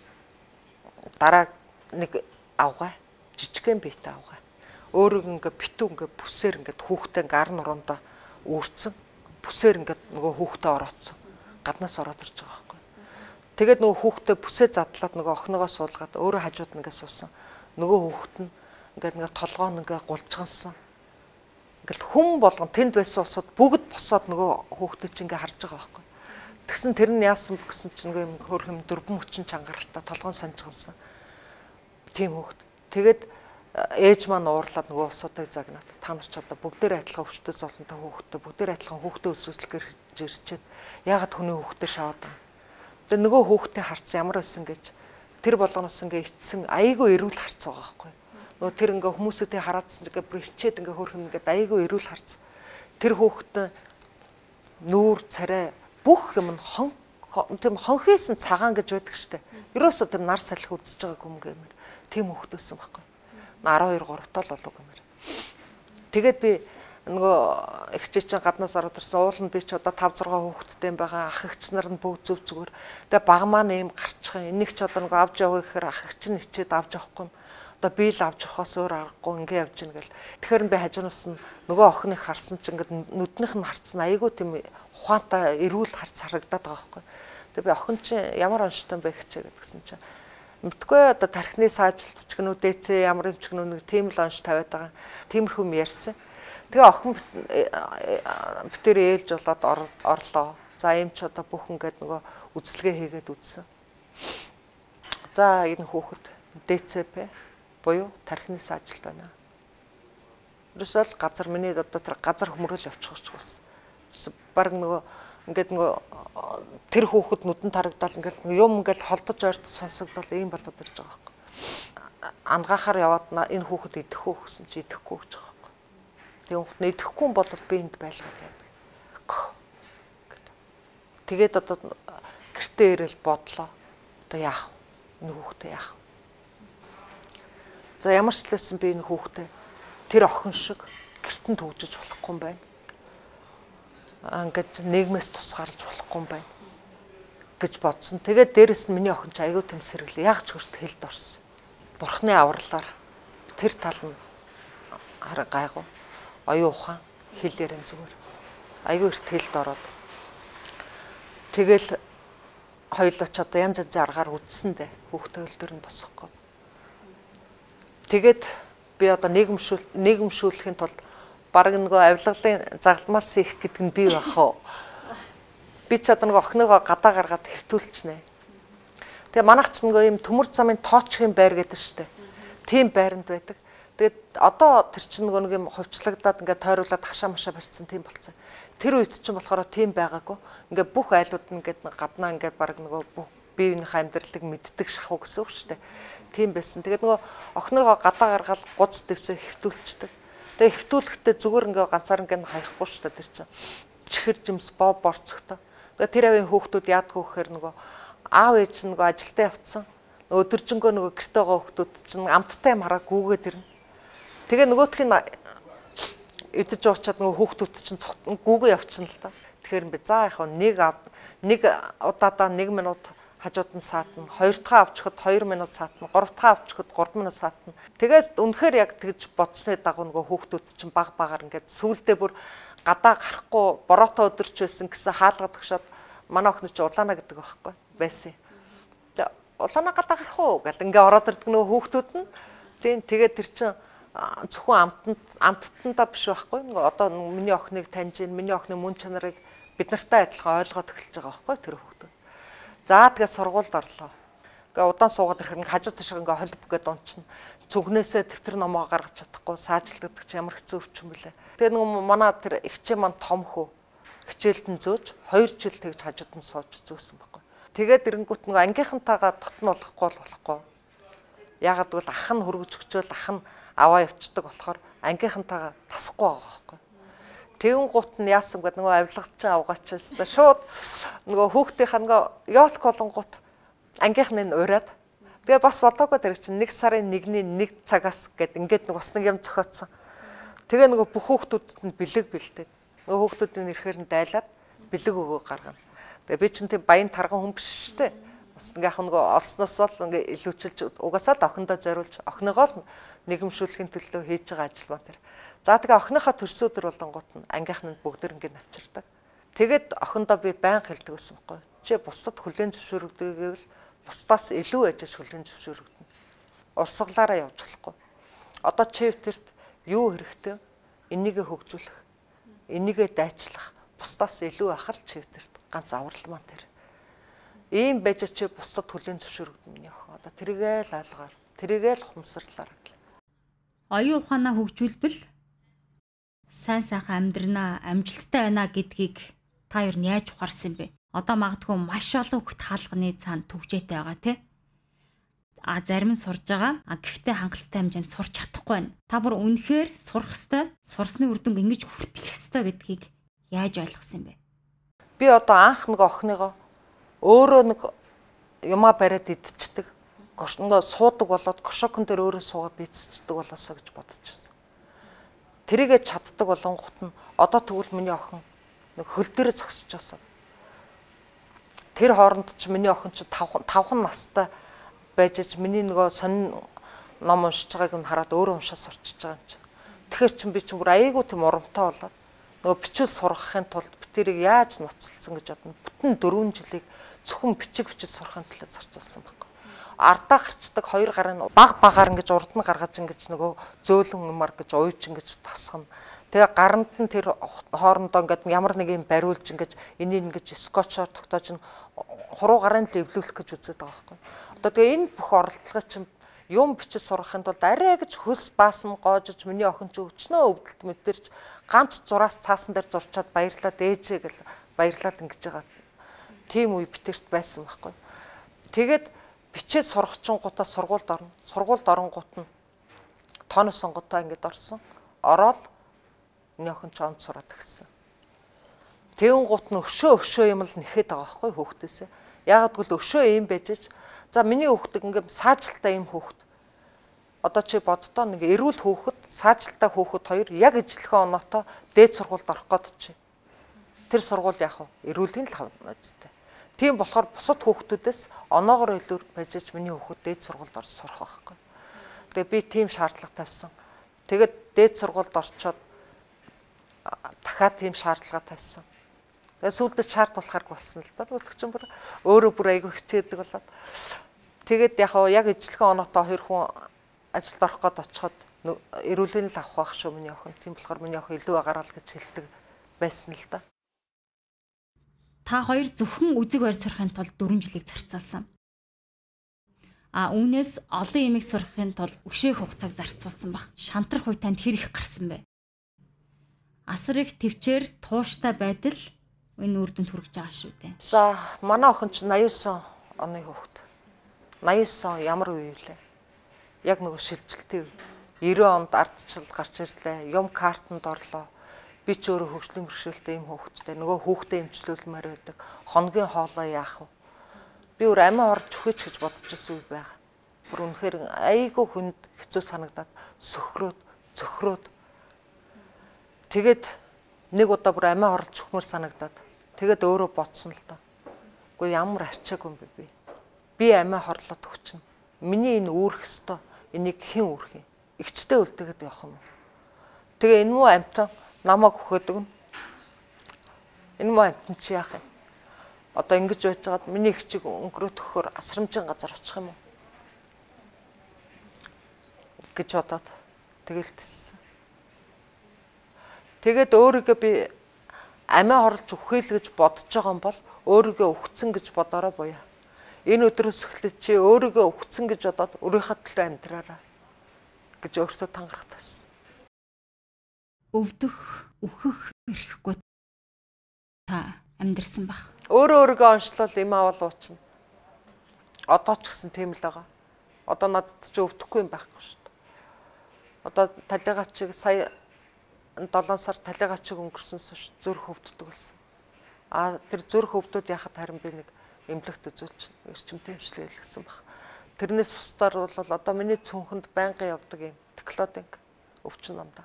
нэг авгаа жижигхэн биетэ авгаа. Өөрөг ингээ битүү ингээ бүсээр ингээ хүүхдээ ингээ ар нуруундаа үүрцэн бүсээр ингээ нөгөө хүүхдээ ороодсон. Гаднаас ороод ирж байгаа байхгүй. Тэгээд нөгөө хүүхдээ бүсээ задлаад нөгөө охиноогоо суулгаад өөрөө хажууд нь ингээ суусан. Нөгөө хүүхэд нь ингээ толгоо нь ингээ гулжгансан. Ингээл хүм болгон тэнд байсан усууд бүгд босоод нөгөө хүүхдээ чинь ингээ харж байгаа байхгүй. Тэгсэн тэр нь яасан бэ гэсэн чинь ингээ хөрхөм дөрвөн хүчин чангаралтай толгоон санжгансан. Тийм хүүхэд. Тэгээд ээж маань уурлаад нөгөө усуудыг загнаад та нар ч одоо бүгдээр адилхан өвчтөд золонтой хүүхдээ бүгдээр адилхан хүүхдээ өсвөлгөр жирчээд яагаад хүний хүүхдээ шаваад байгаа. Тэгээд нөгөө хүүхдээ харцсан ямар байсан гэж тэр болгоноос ингээ ичсэн айгүй эрүүл харцсан байгаа байхгүй. Нөгөө тэр ингээ хүмүүсүүдээ хараадсан ингээ бэрчээд ингээ хөрхөм ингээ айгүй эрүүл харцсан. Тэр хүүхэд нүүр царай бүх юм тийм хонхисэн цагаан гэж байдаг штэ. Ерөөсөө тэр нар салхи үзэж байгааг юм гэмээр. Тийм хүүхэд өссөн байхгүй. 12 3 тал болов гэмээр. Тэгээд би нөгөө их чичэн гаднаас ороод ирсэн ууланд би ч одоо 5 6 хүүхэдтэй байгаа. Ах эгч нар нь бүгд зүв зүгээр. Тэгээ баг маань ийм гарчих юм. Энийг ч одоо нөгөө авч явах гэхээр ах эгч нь хичээд авч явахгүй юм. Одоо би л авч явахаас өөр аргагүй ингээ явж гин гэл. Тэгэхээр би хажуунаас нь нөгөө охиныг харсан чинь ингээд нүднийх нь харцсан айгүй тийм ухаантай эрүүл харц харагдаад байгаа байхгүй. Тэгээ би охин чинь ямар онцтой бэ гэчээ гэдгсэн чинь мэдгүй одоо тархины саажилт ч гэнүү ДЦ ямар юм ч гэнүү нэг тийм л онц тавиад байгаа. Тиймэрхүү юм ярьсан. Тэгээ охин битэр ээлж болоод орлоо. За юм ч одоо бүх ингээд нөгөө үзлэгээ хийгээд үзсэн. За энэ хүүхэд ДЦП буюу тархины саажилт байна. Ерөөсөө газар миний одоо тэр газар хөмрөл явчих гэж байсан. Бараг нөгөө ингээд нөгөө тэр хүүхэд нүдэн тарагдал ингээд юм ингээд холдож ойрт сонсогдол ийм болоод ирж байгаа байхгүй. Ангахаар яваад энэ хүүхэд идэх үү гэсэн чи идэхгүй гэж байгаа байхгүй. Тэгээ хүүхэд идэхгүй юм бол би энд байлгаад яадаг. Тэгээд одоо гэртээ ирээл бодлоо. Одоо яах вэ? Энэ хүүхдээ яах вэ? За ямар ч лсэн би энэ хүүхдээ тэр охин шиг гэртэн төвжиж болохгүй юм байна. Ингээд нийгмээс тусгаарлаж болохгүй юм байна гэж бодсон. Тэгээд дээрэс нь миний охин ч аягүй тэм сэргэлээ. Яг ч хөрт хэлд орсон. Бурхны авралаар тэр тал нь хараа гайгүй. Оюун ухаан хэл ярен зүгээр. Аягүй эрт хэлд ороод. Тэгэл хоёулаа ч одоо янз янзын аргаар үдсэн дээ. Хүүхдээ өлдөр нь босгохгүй. Тэгээд би одоо нийгэмшүүлэхийн тулд бараг нөгөө авилгалын загламаас их гэдэг нь бий байх уу. Би ч одоо нөгөө охиныгоо гадаа гаргаад хэвтүүлчихнэ. Тэгээ манайх ч нөгөө юм төмөр замын тоочхийн байр гэдэг штэ. Тийм байранд байдаг. Тэгээд одоо тэр чинь нөгөө нэг юм хувьчлагдаад ингээд тойруулаад хашаа машаа барьсан тийм болцсон. Тэр үед чинь болохоор тийм байгаагүй. Ингээд бүх айлууд нь ингээд гаднаа ингээд бараг нөгөө бүх биеийнхээ амьдралыг мэддэг шахуу гэсэн үг штэ. Тийм байсан. Тэгээд нөгөө охиныгоо гадаа гаргаад гуц дэвсээ хэвтүүлчихдэг. Тэгээ хэвтүүлэхдээ зүгээр ингээ ганцаар ингээ хаяхгүй шүү дээ тэр чинь. Чихэр жимс борцогтой. Тэгээ тэр авийн хүүхдүүд яадгүй гэхээр нөгөө аав ээж нь нөгөө ажилдаа явцсан. Өдөржингөө нөгөө гэртээ байгаа хүүхдүүд чинь амттай юм хараа гүүгээд ирнэ. Тэгээ нөгөөх нь идэж уучаад нөгөө хүүхдүүд чинь гүүгээ явчихна л та. Тэгэхээр би за яхаа нэг удаадаа 1 минут хажууд нь саатна, 2 дахь авчихад 2 минут саатна, 3 дахь авчихад 3 минут саатна. Тэгээс үнэхээр яг тэгж бодсны дагуу нөгөө хүүхдүүд чинь багаар ингээд сүүлдээ бүр гадаа гарахгүй бороотой өдөрч байсан гэсэн хаалгад өгшөөд манай охин чинь улаана гэдэг байхгүй байсан. Улаана гадаа гарах уу гэл ингээд ороод ирдэг нөгөө хүүхдүүд нь. Тэгээд тэр чинь зөвхөн амттандаа биш байхгүй. Нөгөө одоо миний охиныг таньж, миний охины мөн чанарыг бид нартай адилхан ойлгоод эхэлж байгаа байхгүй тэр хүүхдүүд. За тэгээд сургуульд орлоо. Ингээ удаан суугаад ирэхээр хажуу ташаа ингээ холбог гэдэг унчна. Цүгнээсээ дэвтэр номоо гаргаж чадахгүй саажилдаг ч ямар хэцүү өвчин бэлээ. Тэгээд нөгөө манай тэр эгчээ маань том хөө хичээлд нь зөөж 2 жил тэгж хажууд нь сууж зөөсөн байхгүй. Тэгээд ирэнгүүт нөгөө ангийнхантайгаа дотнуулахгүй болохгүй. Яагаад гэвэл ах нь хөргөж өгчөөл ах нь аваа явцдаг болохоор ангийнхантайгаа тасахгүй байгаа байхгүй. Тэгэн гут нь яасан гэдэг нөгөө авилгач авгаачаас та шууд нөгөө хүүхдийн нөгөө ёолк болонгууд ангийнхны нь ураад тэгээ бас бодоогүй тэр чинь 1 сарын 1-ний 1 цагаас гээд ингээд нэг бас нэг юм зохиоцсон. Тэгээ нөгөө бүх хүүхдүүдэд нь бэлэг бэлдээд нөгөө хүүхдүүдийн ирэхээр нь дайлаад бэлэг өгөө гаргана. Тэгээ би чинь тийм баян тарган хүн биш шүү дээ. Бас ингээ яг нөгөө олсноос л ингээ илүүчилж угаасаа л охиндоо зориулж охиныгоо л нэгэмшүүлэхийн төлөө хийж байгаа ажил маань тэр. За тэгээ охиныхаа төрсөн өдөр болонгууд нь ангийнхны бүгд ингээ навчирдаг. Тэгээд охиндоо би байнга хэлдэг байсан байхгүй. Чи бусдад хүлээн зөвшөөрөгдөг гэвэл бусдаас илүү ажиж хүлээн зөвшөөрөгдөнө. Урсгалаараа явж болохгүй. Одоо чивтерт юу хэрэгтэй? Энийгээ хөгжүүлэх, энийгээ дайчлах, бусдаас илүү ахал чивтерт ганц аврал маань тэр. Ийм байж чи бусдад хүлээн зөвшөөрөгдөн миний охин. Одоо тэрийгээ л алгаар, тэрийгээ л ухамсарлаар. Оюун ухаанаа хөгжүүлбэл сайн сайхан амьдрнаа, амжилттай байна гэдгийг та юу яаж ухаарсан бэ? Одоо магадгүй маш олон хүүхд хаалганы цаанд төгжээтэй байгаа тий. Зарим нь сурж байгаа. Гэхдээ хангалттай хэмжээнд сурч чадахгүй байна. Та бүр үнэхээр сурах ёстой, сурсны үр дүнг ингэж хүртэх ёстой гэдгийг яаж ойлгосон бэ? Би одоо анх нэг охиныгоо өөрөө нэг юмаа бариад идчихдэг. Нөгөө суудаг болоод гошокон дээр өөрөө суугаад бийцчихдэг болоосоо гэж бодчихсон. Тэрийгэ чаддаг болонгот нь одоо тэгвэл миний охин нэг хөл дээрээ зогсож байсан. Тэр хооронд ч миний охин ч 5 настай байж аж миний нөгөө сонин ном уншиж байгааг нь хараад өөрөө уншаад сурчиж байгаа юм чи. Тэгэхээр чин би ч бүр аяйгуу тийм урамтай болоод нөгөө бичүүл сургахын тулд битэрийг яаж ноцолцсон гэж бодно. Бүтэн 4 жилийг зөвхөн бичиг сурахын төлөө зарцуулсан байхгүй. Ардаа гарчдаг 2 гарын багаар ингэж урд нь гаргаж ингэж нөгөө зөөлөн юмар гэж уйж ингэж тасгана. Тэгээ гаранд нь тэр хоорондоо ингээд ямар нэг юм бариулж ингэж энийг ингэж скотчоор тогтоож нь хуруу гарын л эвлүүлэх гэж үзээд байгаа байхгүй. Одоо тэгээ энэ бүх оролдлого чинь юм бичиж сурахын тулд арай гэж хөлс баасан гоожж миний охин ч өчнөө өвдөлт мэдэрч ганц зураас цаасан дээр зурчаад баярлаад ээжээ гэл баярлаад ингэж байгаа. Тийм үе битэрт байсан байхгүй. Тэгээд бичээд сургачингуудаа сургуульд орно. Сургуульд оронгууд нь тооны сонготоо ингэж орсон. Ороод миний охин ч онд сураад эхэлсэн. Тэнгуут нь өшөө юм л нэхэд байгаа байхгүй хүүхдээсээ. Яагаад гэвэл өшөө юм байж ч за миний хүүхдэг ингээм саажилтаа юм хүүхд. Одоо чи боддоо нэг эрүүл хүүхэд, саажилтаа хүүхэд хоёр яг ижлэхэн оноотоо дээд сургуульд орох гээд чи. Тэр сургууль яг эрүүлгийн л хавна үстэй. Тийм болохоор бусад хүүхдүүдээс оноогоор илүү байж ч миний хүүхэд дээд сургуульд орж сурах байхгүй. Тэгээ би тийм шаардлага тавьсан. Тэгээд дээд сургуульд орчоод дахиад тийм шаардлага тавьсан. Тэгээ сүүлдээ шаард болохоор болсон л да. Өтгч юм бүр өөрөө бүр айгүй хичээдэг болоод. Тэгээд яг ижлэхэн оноотой 2 хүн ажилд орох гээд очиход эрүүлгийн л авах байх шүү миний охин. Тийм болохоор миний охин илүү агараа л гэж хэлдэг байсан л да. Та хоёр зөвхөн үзэг барь сурахын тулд 4 жилийг зарцуулсан. Үүнээс олон ямиг сурахын тулд өшөөх хугацааг зарцуулсан баг. Шантрах үе танд хэр их гарсан бэ? Асар их төвчээр тууштай байдал энэ үр дүнд хүрэж байгаа шүү дээ. За, манай охин ч 89 оны хүүхэд. 89 он ямар үе вэ? Яг нөгөө шилжилтийн үе. 90 онд ардчил гарч ирлээ. Юм картанд орлоо. Би ч өөрөө хөгжлийн бэрхшээлтэй юм хүүхэдтэй. Нөгөө хүүхдээ эмчлүүлмээр байдаг. Хоногийн хоолой яах вэ? Би өөр амиа орж өгөөч гэж бодож ирсэн үе байгаа. Бүр үнэхээр айгүй хүнд хэцүү санагдаад цөхрөөд тэгээд нэг удаа бүр амиа орлож өгмөр санагдаад тэгээд өөрөө бодсон л доо. Үгүй ямар арчаагүй юм бэ би. Би амиа хорлоод өгчнө. Миний энэ үүрэх ёстой. Энийг хэн үүрх юм? Игчтэй үлдээгээд явах юм уу? Тэгээ энэ муу амтан намайг өгөхөдөг нь. Энэ муу амтан чи яах юм? Одоо ингэж байжгаад миний их чиг өнгөрөөт өгөхөөр асрамжийн газар очих юм уу? Гэж бодоод тэгэл тиссэн. Тэгээд өөрийгөө би амиа хорлож өгөхэй л гэж бодож байгаа юм бол өөрийгөө өгцөн гэж бодороо буюу. Энэ өдрөөс эхлээд чи өөрийгөө өгцөн гэж бодоод өөрийнхөө төлөө амьдраарай гэж өөртөө тангарах тавьсан. Өвдөх, үхэх эрхгүй та амьдрсан баг. Өөрийгөө онцлол юм авал уучна. Одоо ч гэсэн тийм л байгаа. Одоо надад ч өвдөхгүй юм байхгүй шүү дээ. Одоо талигаачиг сая 7 сар талигаачиг өнгөрсөнс зүрх өвддөг болсон. Тэр зүрх өвдөд яхад харин би нэг эмнэлэгт үзүүлж эрчимтэй хэмжлэг хийлгэсэн баг. Тэрнээс бусдаар бол одоо миний цүнхэнд байнгын явдаг юм циклодинг өвчин намдах.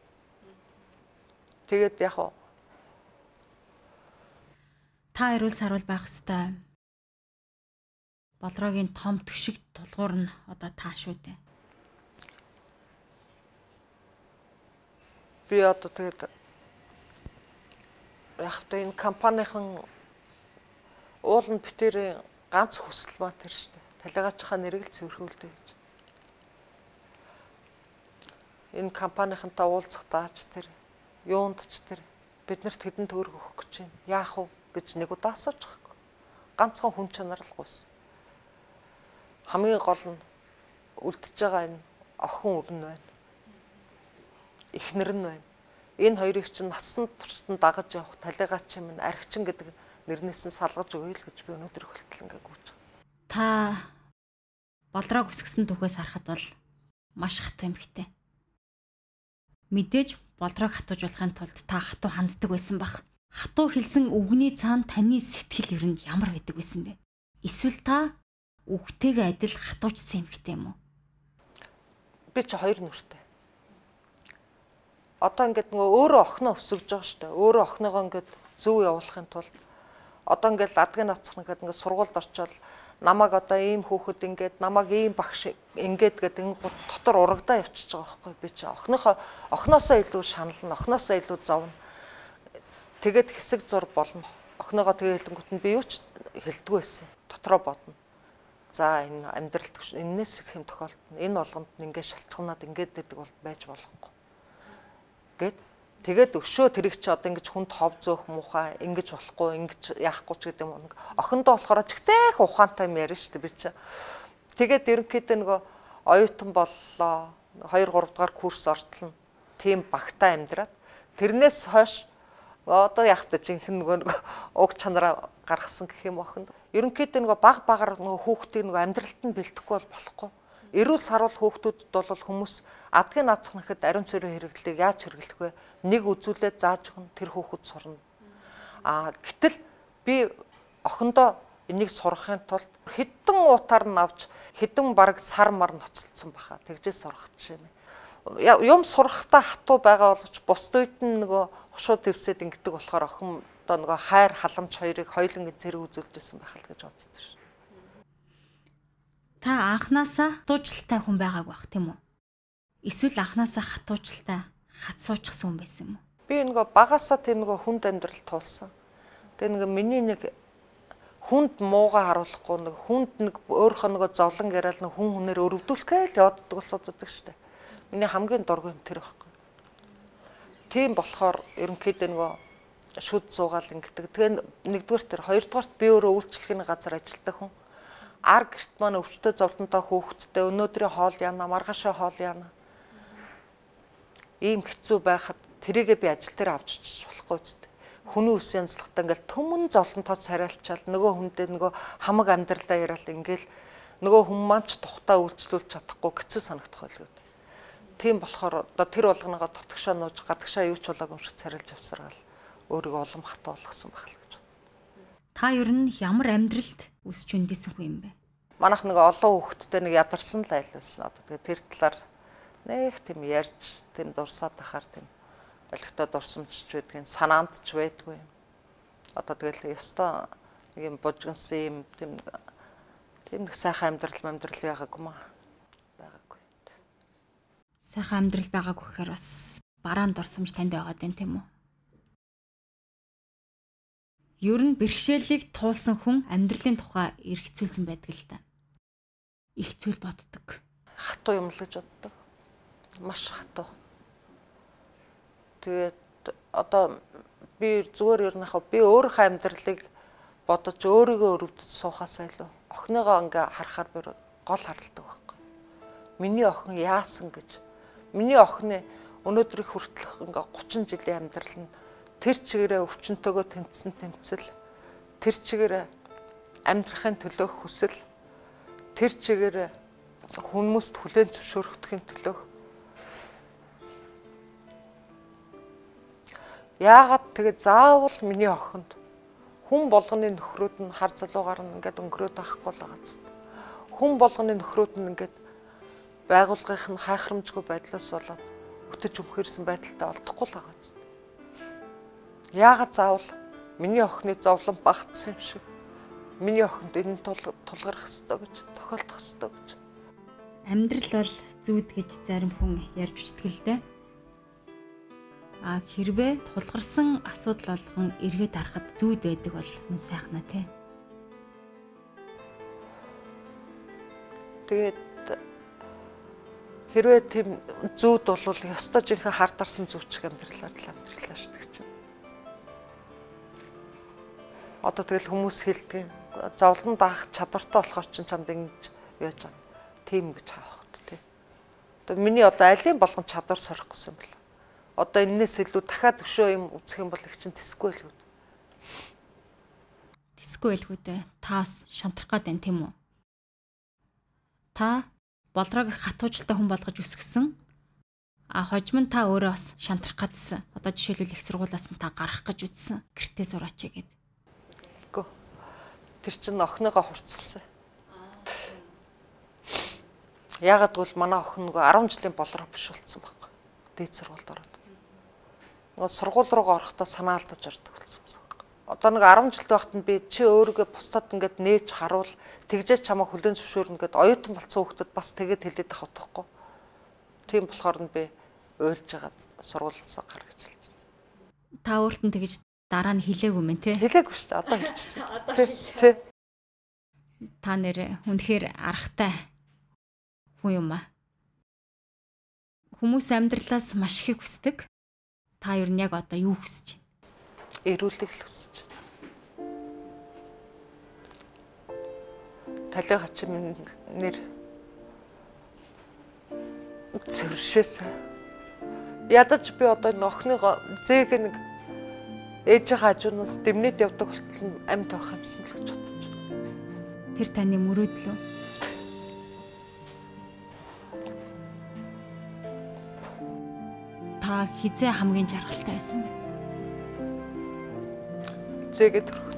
Тэгээд яг та эрүүл сарвал байх хэвээр. Болрогийн том төшиг тулгуур нь одоо таа шүү дээ. Би одоо тэгээд яг та энэ компанийн уул нь битэрийн ганц хүсэл маа тэр шүү дээ. Талигаачихаа нэрийг л цэвэрхүүлдэг гэж. Энэ компанийнхантай уулзахдаач тэр юунд ч тэр биднэрт хэдэн төгрөг өгөх гэж юм. Яах вэ гэж нэг удаа асууж байгаа. Ганцхан хүн чанар л гуйсан. Хамгийн гол нь үлдчихэж байгаа энэ охин өрн байна. Эхнэр нь байна. Энэ хоёрыг чинь насан туршид дагаж явах талигаач юм архичин гэдэг нэрнээс нь салгаж өгье л гэж би өнөөдөр хөлтөл ингээ гүйж байгаа. Та болроог үсгсэн түүхээс харахад бол маш хатуу эмэгтэй. Мэдээж болроог хатуужуулахын тулд та хатуу ханддаг байсан бах. Хатуу хэлсэн үгний цаана таны сэтгэл ер нь ямар байдаг байсан бэ? Эсвэл та үгтэйгээ адил хатуучсан эмэгтэй юм уу? Би ч хоёр нүртэй. Одоо ингээд нөгөө өөрөө охиноо өсгөж байгаа шүү дээ. Өөрөө охиноогоо ингээд зөв явуулахын тулд одоо ингээд ладгийн нацх ингээд сургуульд орчоод намайг одоо ийм хүүхэд ингээд намайг ийм багш ингээд гэдэг дотор урагдаа явчихж байгаа байхгүй би чи охиноосоо илүү шанална, охиноосоо илүү зовно. Тэгээд хэсэг зур болно. Охиноогоо тэгээ хэлэнгүүт нь би юу ч хэлдэггүй байсан. Дотроо бодно. За энэ амьдралд энэс их юм тохиолдно. Энэ болгонд нь ингээд шалтгаанаад ингээд гэдэг бол байж болохгүй. Тэгээд өшөө тэрэг чи одоо ингэж хүнд хов зөөх муухай ингэж болохгүй ингэж яахгүй ч гэдэг юм. Охиндоо болохоор чигтэйх ухаантай юм ярина шүү дээ би чи. Тэгээд ерөнхийдөө нөгөө оюутан боллоо. 2 3 дугаар курс ортлоо. Тийм багтаа амьдраад тэрнээс хойш одоо яг та жинхэнэ нөгөө уг чанараа гаргасан гэх юм охинд. Ерөнхийдөө нөгөө баг багаар нөгөө хүүхдийн нөгөө амьдралд нь бэлтгэхгүй бол болохгүй. Эрүүл саруул хүүхдүүдэд бол хүмүүс адгийн наацх нэхэд ариун цэрэг хэрэглэгийг яаж хэрэглэх вэ? Нэг үзүүлээд зааж өгнө тэр хүүхэд сурна. Гэтэл би охиндоо энийг сурахын тулд хэдэн уутаар нь авч хэдэн бараг сар мар ноцолцсон баха. Тэгжээс сурах жишээ нэ. Юм сурахтаа хатуу байгаа боловч бус үед нь нөгөө хушууд твсэд ингэдэг болохоор охин одоо нөгөө хайр халамж хоёрыг хоёулангийн зэрэг үзүүлжсэн байх л гэж боддог шээ. Та анханасаа хатуучлалтай хүн байгааг бах тийм үү? Эсвэл анханасаа хатуучлалтай хат суучихсан хүн байсан юм уу? Би нөгөө багасаа тийм нөгөө хүнд амьдрал тулсан. Тэгээ нөгөө миний нэг хүнд муугаа харуулахгүй нэг хүнд нэг өөрийнхөө нөгөө зовлон яриад нэг хүн хүнээр өрөвдүүлэхээ л явдаг улсууд байдаг шүү дээ. Миний хамгийн дургүй юм тэр байхгүй. Тийм болохоор ерөнхийдөө нөгөө шүд суугаал ингэдэг. Тэгээ нэгдүгээр тэр хоёрдугаарт би өөрөө үйлчлэхийн газар ажилладаг хүн. Ар гэрт маань өвчтөй зовлонтой хүүхэдтэй өнөөдрийн хоол яана, маргаашаа хоол яана. Ийм хэцүү байхад тэрийгээ би ажил дээр авч чиж болохгүй зү. Хүний үс янзлахтаа ингээл төмөн зовлонтой царайлчаал нөгөө хүндээ нөгөө хамаг амьдралаа яриад ингээл нөгөө хүн маань ч тухтаа үйлчлүүлж чадахгүй хэцүү санагдах байлгүй. Тийм болохоор одоо тэр болгоноогоо дотгошоо нууж гадагшаа юу ч болоогүй юм шиг царилж авсаргаал өөрийгөө улам хатуу болгосон байх л гэж бодсон. Та ер нь ямар амьдралд өсч өндөөсөн хүн юм бэ? Манайх нэг олон хүүхэдтэй нэг ядарсан л айлсан. Одоо тэгээ тэр талаар нэг тийм ярьж тийм дурсаад ахаар тийм олигтой дурсамжч байдгийн санаанд ч байдгүй юм. Одоо тэгэл ёстой нэг юм бужигнсан юм тийм нэг сайхан амьдрал байгаагүй маа. Байгаагүй. Сайхан амьдрал байгаагүй гэхээр бас бараан дурсамж танд байгаад байна тийм үү? Ер нь бэрхшээлийг туулсан хүн амьдралын тухай эргэцүүлсэн байдаг л та. Их зүйл боддог. Хатуу юм л гэж боддог. Маш хатуу. Тэгээд одоо би зүгээр ер нь би өөрийнхөө амьдралыг бодож өөрийгөө өрөвдөж суухаас илүү охиныгоо ингээ харахаар би гол харалдаг байхгүй. Миний охин яасан гэж. Миний охины өнөөдрийг хүртэлх ингээ 30 жилийн амьдрал нь тэр чигээрээ өвчнөтөөгөө тэмцсэн тэмцэл, тэр чигээрээ амьдрахын төлөөх хүсэл, тэр чигээрээ хүмүүст хүлээн зөвшөөрөхдгийн төлөөх. Яагаад тэгээ заавал миний охинд хүн болгоны нөхрөөд нь хар залуугаар нь ингээд өнгөрөөд авахгүй л байгаа ч. Хүн болгоны нөхрөөд нь ингээд байгууллагынх нь хайхрамжгүй байдлаас болоод өтөж өмхөрсөн байдалтай олдохгүй л байгаа ч. Яагаад заавал миний охины зовлон багтсан юм шиг Миний охинд энэ тулгарх ёстой гэж, тохиолдох ёстой гэж. Амьдрал бол зүүд гэж зарим хүн ярьж үздэг л дээ. Хэрвээ тулгарсан асуудал болгон эргээд харахад зүүд байдаг бол мөн сайхна тий. Тэгээд хэрвээ тийм зүүд бол ёстой жинхэнэ хар дарсан зүүч амьдралаар шүү дээ чинь. Одоо тэгэл хүмүүс хэлдэг зовлон даах чадвартай болохоор чинь чамд ингэж яаж байгаа. Тийм гэж хаах тий. Одоо миний алийн болгон чадвар сорих гэсэн юм байна. Одоо энэс илүү дахиад өшөө юм үзэх юм бол их чинь тэсгүй л үү. Тэсгүй л үү дээ. Та шантрах гээд байна тийм үү? Та болроог хатуужтай хүн болгож өсгсөн. Хожим нь та өөрөө бас шантрах гэдсэн. Одоо жишээлбэл их сургуулаас нь та гарах гэж үзсэн. Гэртээ сураач гээд. Үгүй. Тэр чинь охиныгоо хурцлсан. Яагаад гэвэл манай охин нөгөө 10 жилийн болроо биш болсон байхгүй. Дээд сургуульд ороод. Нөгөө сургууль руугаа орохдоо санаа алдаж ордог болсон юм. Одоо нэг 10 жилд байхад нь би чи өөрийгөө бусдад ингээд нээж харуул тэгжээ чамаа хүлэн зөвшөөрнө гэд оюутан болсон хүүхдэд бас тэгээд хэлээд авах утгагүй. Тийм болохоор нь би уйлж хагаад сургуулиасаа гар гэж хэлчихсэн. Та өөрт нь тэгж дараа нь хэлээгүй мэн тий? Хэлээгүй шүү дээ. Одоо хэлчихсэн. Одоо хэлж. Та нэр үнэхээр аргатай хүн юм аа. Хүмүүс амьдралаас маш их хүсдэг. Та юу яг одоо юу хүсэж байна? Эрүүлэг л хүсэж байна. Талиг хачин нэр цэвэршээсэн. Ядаж би одоо охиныгоо зээг нэг ээжийн хажуунаас дэмнэд явдаг болтол амьд байх юмсан л гэж бодож байна. Тэр таны мөрөөдөл үү? Та хизээ хамгийн жаргалтай байсан бэ? Зээгээд төрөхөд.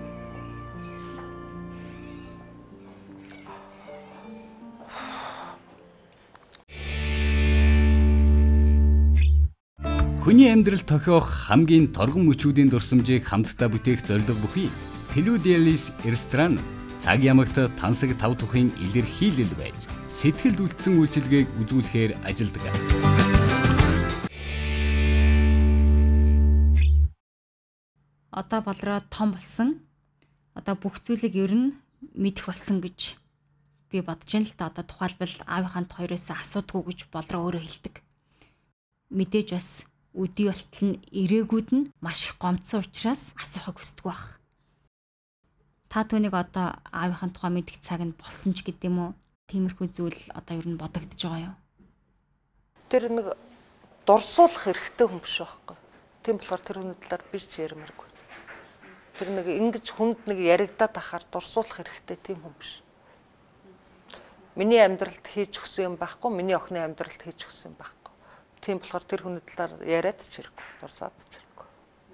Хүний амьдрал тохиох хамгийн торгон мөчүүдийн дурсамжийг хамтдаа бүтээх зорилго бүхий Pelou Dielis ресторан цаг ямагт тансаг тав тухын илэрхийлэл байж сэтгэлд үлдсэн үйлчилгээг үзүүлэхээр ажилдаг. Одоо болроо том болсон. Одоо бүх зүйлийг ер нь мэдэх болсон гэж би бодож байна л да. Одоо тухайлбал аавынханд хоёроос асуудгүй гэж болроо өөрөө хэлдэг. Мэдээж бас үдий болтол нь ирээгүүд нь маш их гомдсон учраас асуухыг хүсдэг байх. Та түүнийг одоо аавынхаа тухай мэдэх цаг нь болсон ч гэдэм үү? Тиймэрхүү зүйл одоо ер нь бодогдож байгаа юу? Тэр нэг дурсуулах хэрэгтэй хүн биш байхгүй. Тийм болохоор тэр хүний талаар би ч ярмааргүй. Тэр нэг ингэж хүнд нэг яригадаад ахаар дурсуулах хэрэгтэй тийм хүн биш. Миний амьдралд хийж өгсөн юм байхгүй, миний охины амьдралд хийж өгсөн юм байхгүй. Тийм болохоор тэр хүний талаар яриад ч хэрэггүй, дурсаад ч хэрэггүй.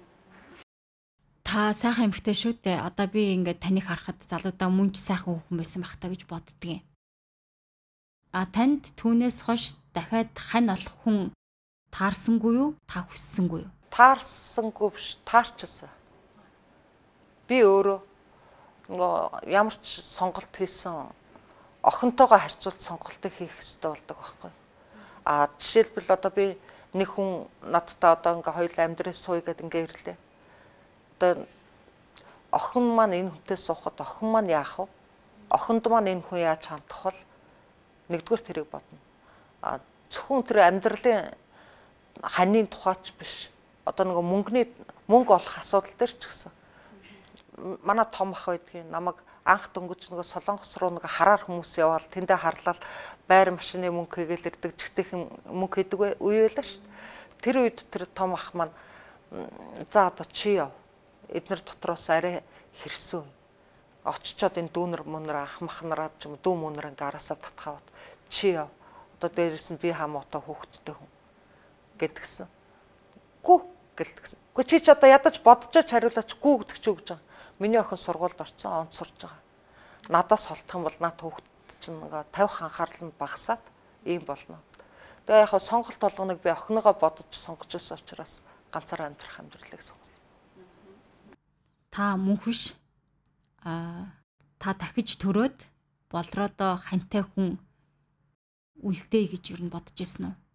Та сайхан эмэгтэй шүү дээ. Одоо би ингээд таныг харахад залуудаа мөн ч сайхан хүүхэн байсан бах та гэж боддгийн. Танд түүнээс хойш дахиад хань олох хүн таарсангүй юу? Та хүссэнгүй юу? Таарсангүй биш, таарчсан. Би өөрөө нөгөө ямар ч сонголт хийсэн охинтойгоо харьцуулт сонголтыг хийх хэрэгтэй болдог байхгүй. Жишээлбэл одоо би нэг хүн надтай одоо ингээ хоёул амьдрал сууя гэдэг ингээ ирлээ. Одоо охин маань энэ хүнтэй суухад охин маань яах вэ? Охинд маань энэ хүн яаж хандах вэ? Нэгдүгээр тэрийг бодно. Зөвхөн тэр амьдралын ханийн тухайч биш. Одоо нөгөө мөнгө олох асуудал дээр ч гэсэн. Манай том ах байдгийн намайг анх дөнгөж нөгөө Солонгос руу нөгөө хараар хүмүүс яваал тэндээ харлал байр машины мөнгө хийгээл ирдэг жигтэйхэн мөнгө хийдэг үе байлаа шүү. Тэр үед тэр том ах маань за одоо чи яв. Эднэр дотроос арай хэрсэн. Очичоод энэ дүүнер мөнөр ах махнараа ч юм дүү мөнөр ингээ араасаа татхаваад чи яв. Одоо дээрээс нь би хамаатай хөөхттэй хүн гэдгсэн. Гүү гэлдэгсэн. Гэхдээ чи одоо ядаж бодож хариулаач гүү гэдэг чи өгж байгаа. Миний охин сургуульд орсон, онд сурж байгаа. Надаас холдох юм бол наад хүүхэд чинь ингээ тавих анхаарал нь багасаад ийм болно. Тэгээ яг сонголт болгоныг би охиныгоо бодож сонгож байсан учраас ганцаараа амьдрах амьдралыг сонгосон. Та мөнхөш та дахиж төрөөд болроодоо хантай хүн үлдээ гэж юу бодож ирсэн үү?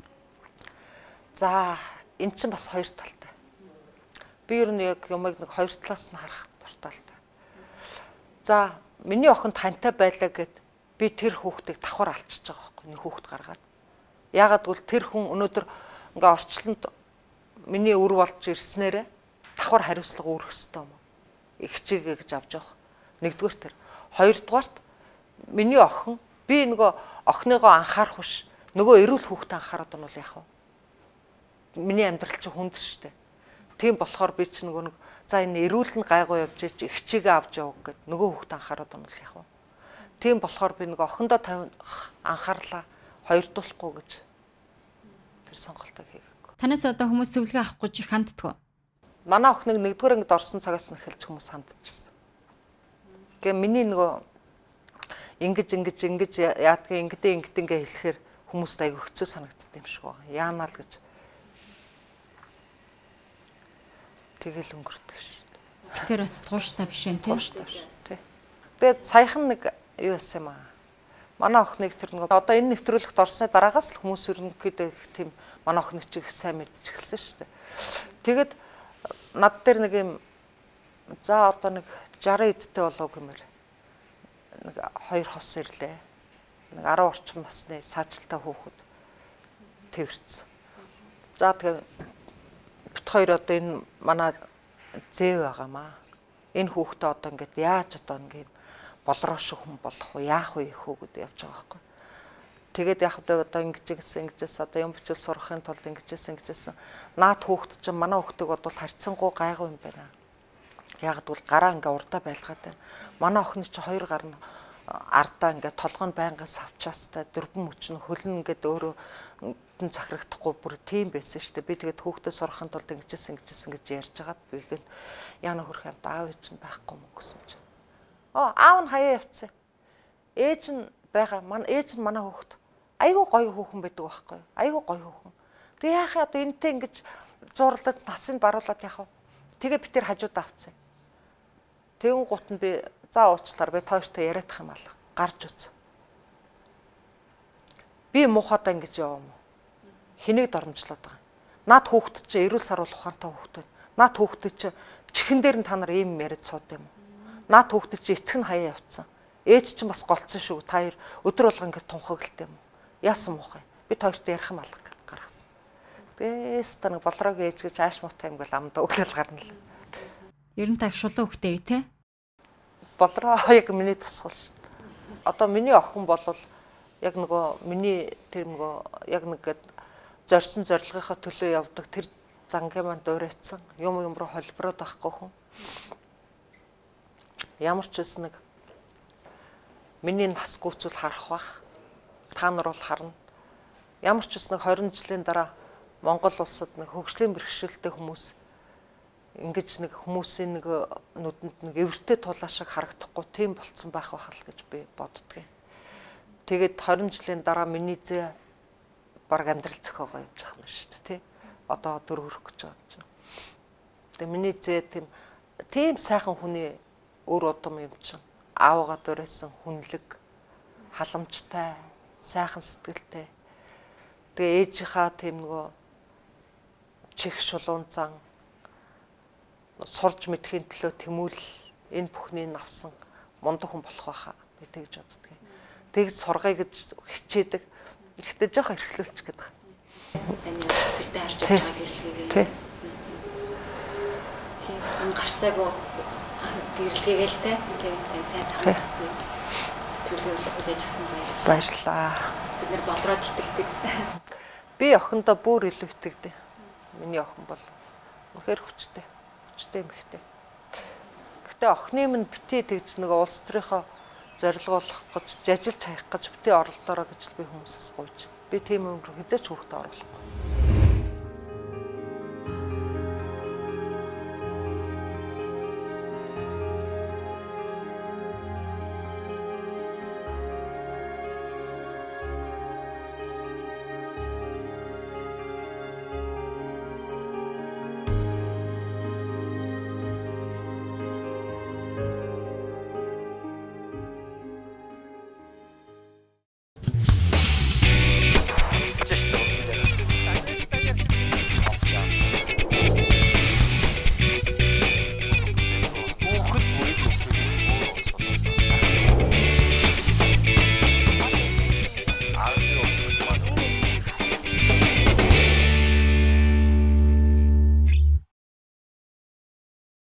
За эн чинь бас хоёр талтай. Би ер нь яг юмыг нэг хоёр талаас нь харах дуртай л та. За миний охин тантай байлаа гэд би тэр хүүхдийг давхар алчиж байгаа байхгүй нэг хүүхд гаргаад. Яагаад гэвэл тэр хүн өнөөдөр ингээ орчлонд миний үр болж ирснээрээ давхар хариуцлага үүрэх ёстой юм. Их чигээ гэж авч явах. Нэгдүгээр тэр. Хоёрдугаарт миний охин би нөгөө охиныгоо анхаарах биш. Нөгөө эрүүл хүүхдээ анхаарад нь бол яах вэ? Миний амьдрал чинь хүнд шүү дээ. Тийм болохоор би ч нөгөө нэг за энэ эрүүл нь гайгүй явж ич их чигээ авч явах гэд нөгөө хүүхдээ анхаарад нь бол яах вэ? Тийм болохоор би нөгөө охиндоо анхаарлаа хоёрдуулахгүй гэж тэр сонголтоо хийгээгүй. Танаас одоо хүмүүс зөвлөгөө авах гэж их ханддаг уу? Манай охиныг нэгдүгээр ангид орсон цагаас нь эхэлж хүмүүс хандчихсан. Гэ миний нөгөө ингэж яадгийн ингэдэ хэлэхээр хүмүүст айгүй хэцүү санагддаг юм шиг байна. Яанаа л гэж тэгэл өнгөрдөг ш. Тэгэхээр бас тууштай биш вэ, тийм? Тууштай ш. Тэгээд саяхан нэг юу яасан юм аа. Манай охиныг тэр нөгөө одоо энэ нэвтрүүлэгт орсны дараагаас л хүмүүс ерөнхийдөө тийм манай охиныг чиг сайн мэдчих эхэлсэн ш. Тэгээд над дээр нэг юм за одоо нэг 60 эдтэй болов гэмээр нэг хоёр хос ирлээ. Нэг 10 орчим насны саажилтаа хүүхэд тэрсэн. За тэгээ бит хоёр одоо энэ манай зэв байгаамаа. Энэ хүүхдээ одоо ингээд яаж одоо ингээд болроо шиг хүн болох вэ? Яах вэ их үү гэдэг явж байгаа байхгүй. Тэгээд яг одоо ингэжсэн одоо юм бичил сурахын тулд ингэжсэн. Наад хүүхэд чинь манай хүүхдийг бодвол харьцангуй гайгүй юм байна. Яг гэвэл гараа ингээ урдаа байлгаад байна. Манай охины чинь хоёр гар нь ардаа ингээ толгой нь байнгын савчаастай дөрвөн мөчн хөлн ингээд өөрөө захирагдахгүй бүр тийм байсан шүү дээ. Би тэгээд хүүхдээ сурахын тулд ингэжсэн гэж ярьж хагаад би ихэд яна хөрх юм аав ээж нь байхгүй мөн гэсэн чинь. Аав нь хаяа явцсан. Ээж нь байгаа. Ээж нь манай хүүхэд айгүй гоё хүүхэн байдаг байхгүй. Айгүй гоё хүүхэн. Тэг яах юм одоо энэтэй ингэж зурлаж насыг баруулаад яах вэ? Тэгээ би тэр хажууд авцсан. Тэгэн гут нь би за уучлаар би тоёртой яриадах юм алга. Гарч үз. Би муухайдаа ингэж яваа юм уу? Хэнийг дормжлоод байгаа. Наад хүүхэд чи эрүүл саруул ухаантай хүүхэд байна. Наад хүүхэд чи чихэн дээр нь та нар ийм яриад сууд юм уу? Наад хүүхэд чи эцэг нь хаяа явцсан. Ээж чинь бас голцсон шүү. Та хоёр өдөр болго ингэ тунхаглалт юм уу? Яасан муухай. Би тоёртой ярих юм алга гаргасан. Тэгээс та нэг болроог ээж гэж ааш муутай юм гэл амдаа өглөл гарна л. Ер нь таг шулуу хөхтэй тий? Болроо яг миний тусгал ш. Одоо миний охин бол яг нөгөө миний тэр нөгөө яг нэг зорьсон зорилгынхаа төлөө явдаг тэр зангийн манд уурайцсан юм руу холбороод байхгүй хүн. Ямар ч үс нэг миний нас гүйцүүл харах бах. Та нар бол харна. Ямар ч үс нэг 20 жилийн дараа Монгол улсад нэг хөгжлийн бэрхшээлтэй хүмүүс ингэж нэг хүмүүсийн нэг нүдэнд нэг эвэртэй тулаа шиг харагдахгүй тийм болцсон байх байхал гэж би боддгийн. Тэгээд 20 жилийн дараа миний зэ баг амьдрал зохиогоо явж байгаа юм шүү дээ тий. Одоо 4 хүрэх гэж байгаа юм чинь. Тэгээд миний зэ тийм сайхан хүний өр удам юм чинь аавгаа дурайсан хүнлэг халамжтай сайхан сэтгэлтэй. Тэгээ ээжийнхаа тийм нөгөө чих шулуун зан сурж мэдхийн төлөө тэмүүлэл энэ бүхнийг авсан мундаг хүн болох байхаа би тэгж боддгийн. Тэгж сургая гэж хичээдэг. Ихтэй жоох эрхлүүлчих гээд байгаа. Таны сэтгэлдээ харж байгаа гэрлэгээ. Тийм. Гарцаагүй гэрлэгээ л те. Тэгээд сайн сайхан гэсэн төлөвлөлт хийж өгсөн баярлалаа. Бид нэр болроод итгэдэг. Би охиндоо бүр илүү итгэдэг. Миний охин бол үнэхээр хүчтэй эмэгтэй. Гэхдээ охины минь битээ тэгж нэг улс төрийнхөө зорилгоолох гэж жажилж хаях гэж битээ оролдороо гэж би хүмүүсээс гуйж. Би тийм юм руу хизээч хүүхдээ оруулахгүй.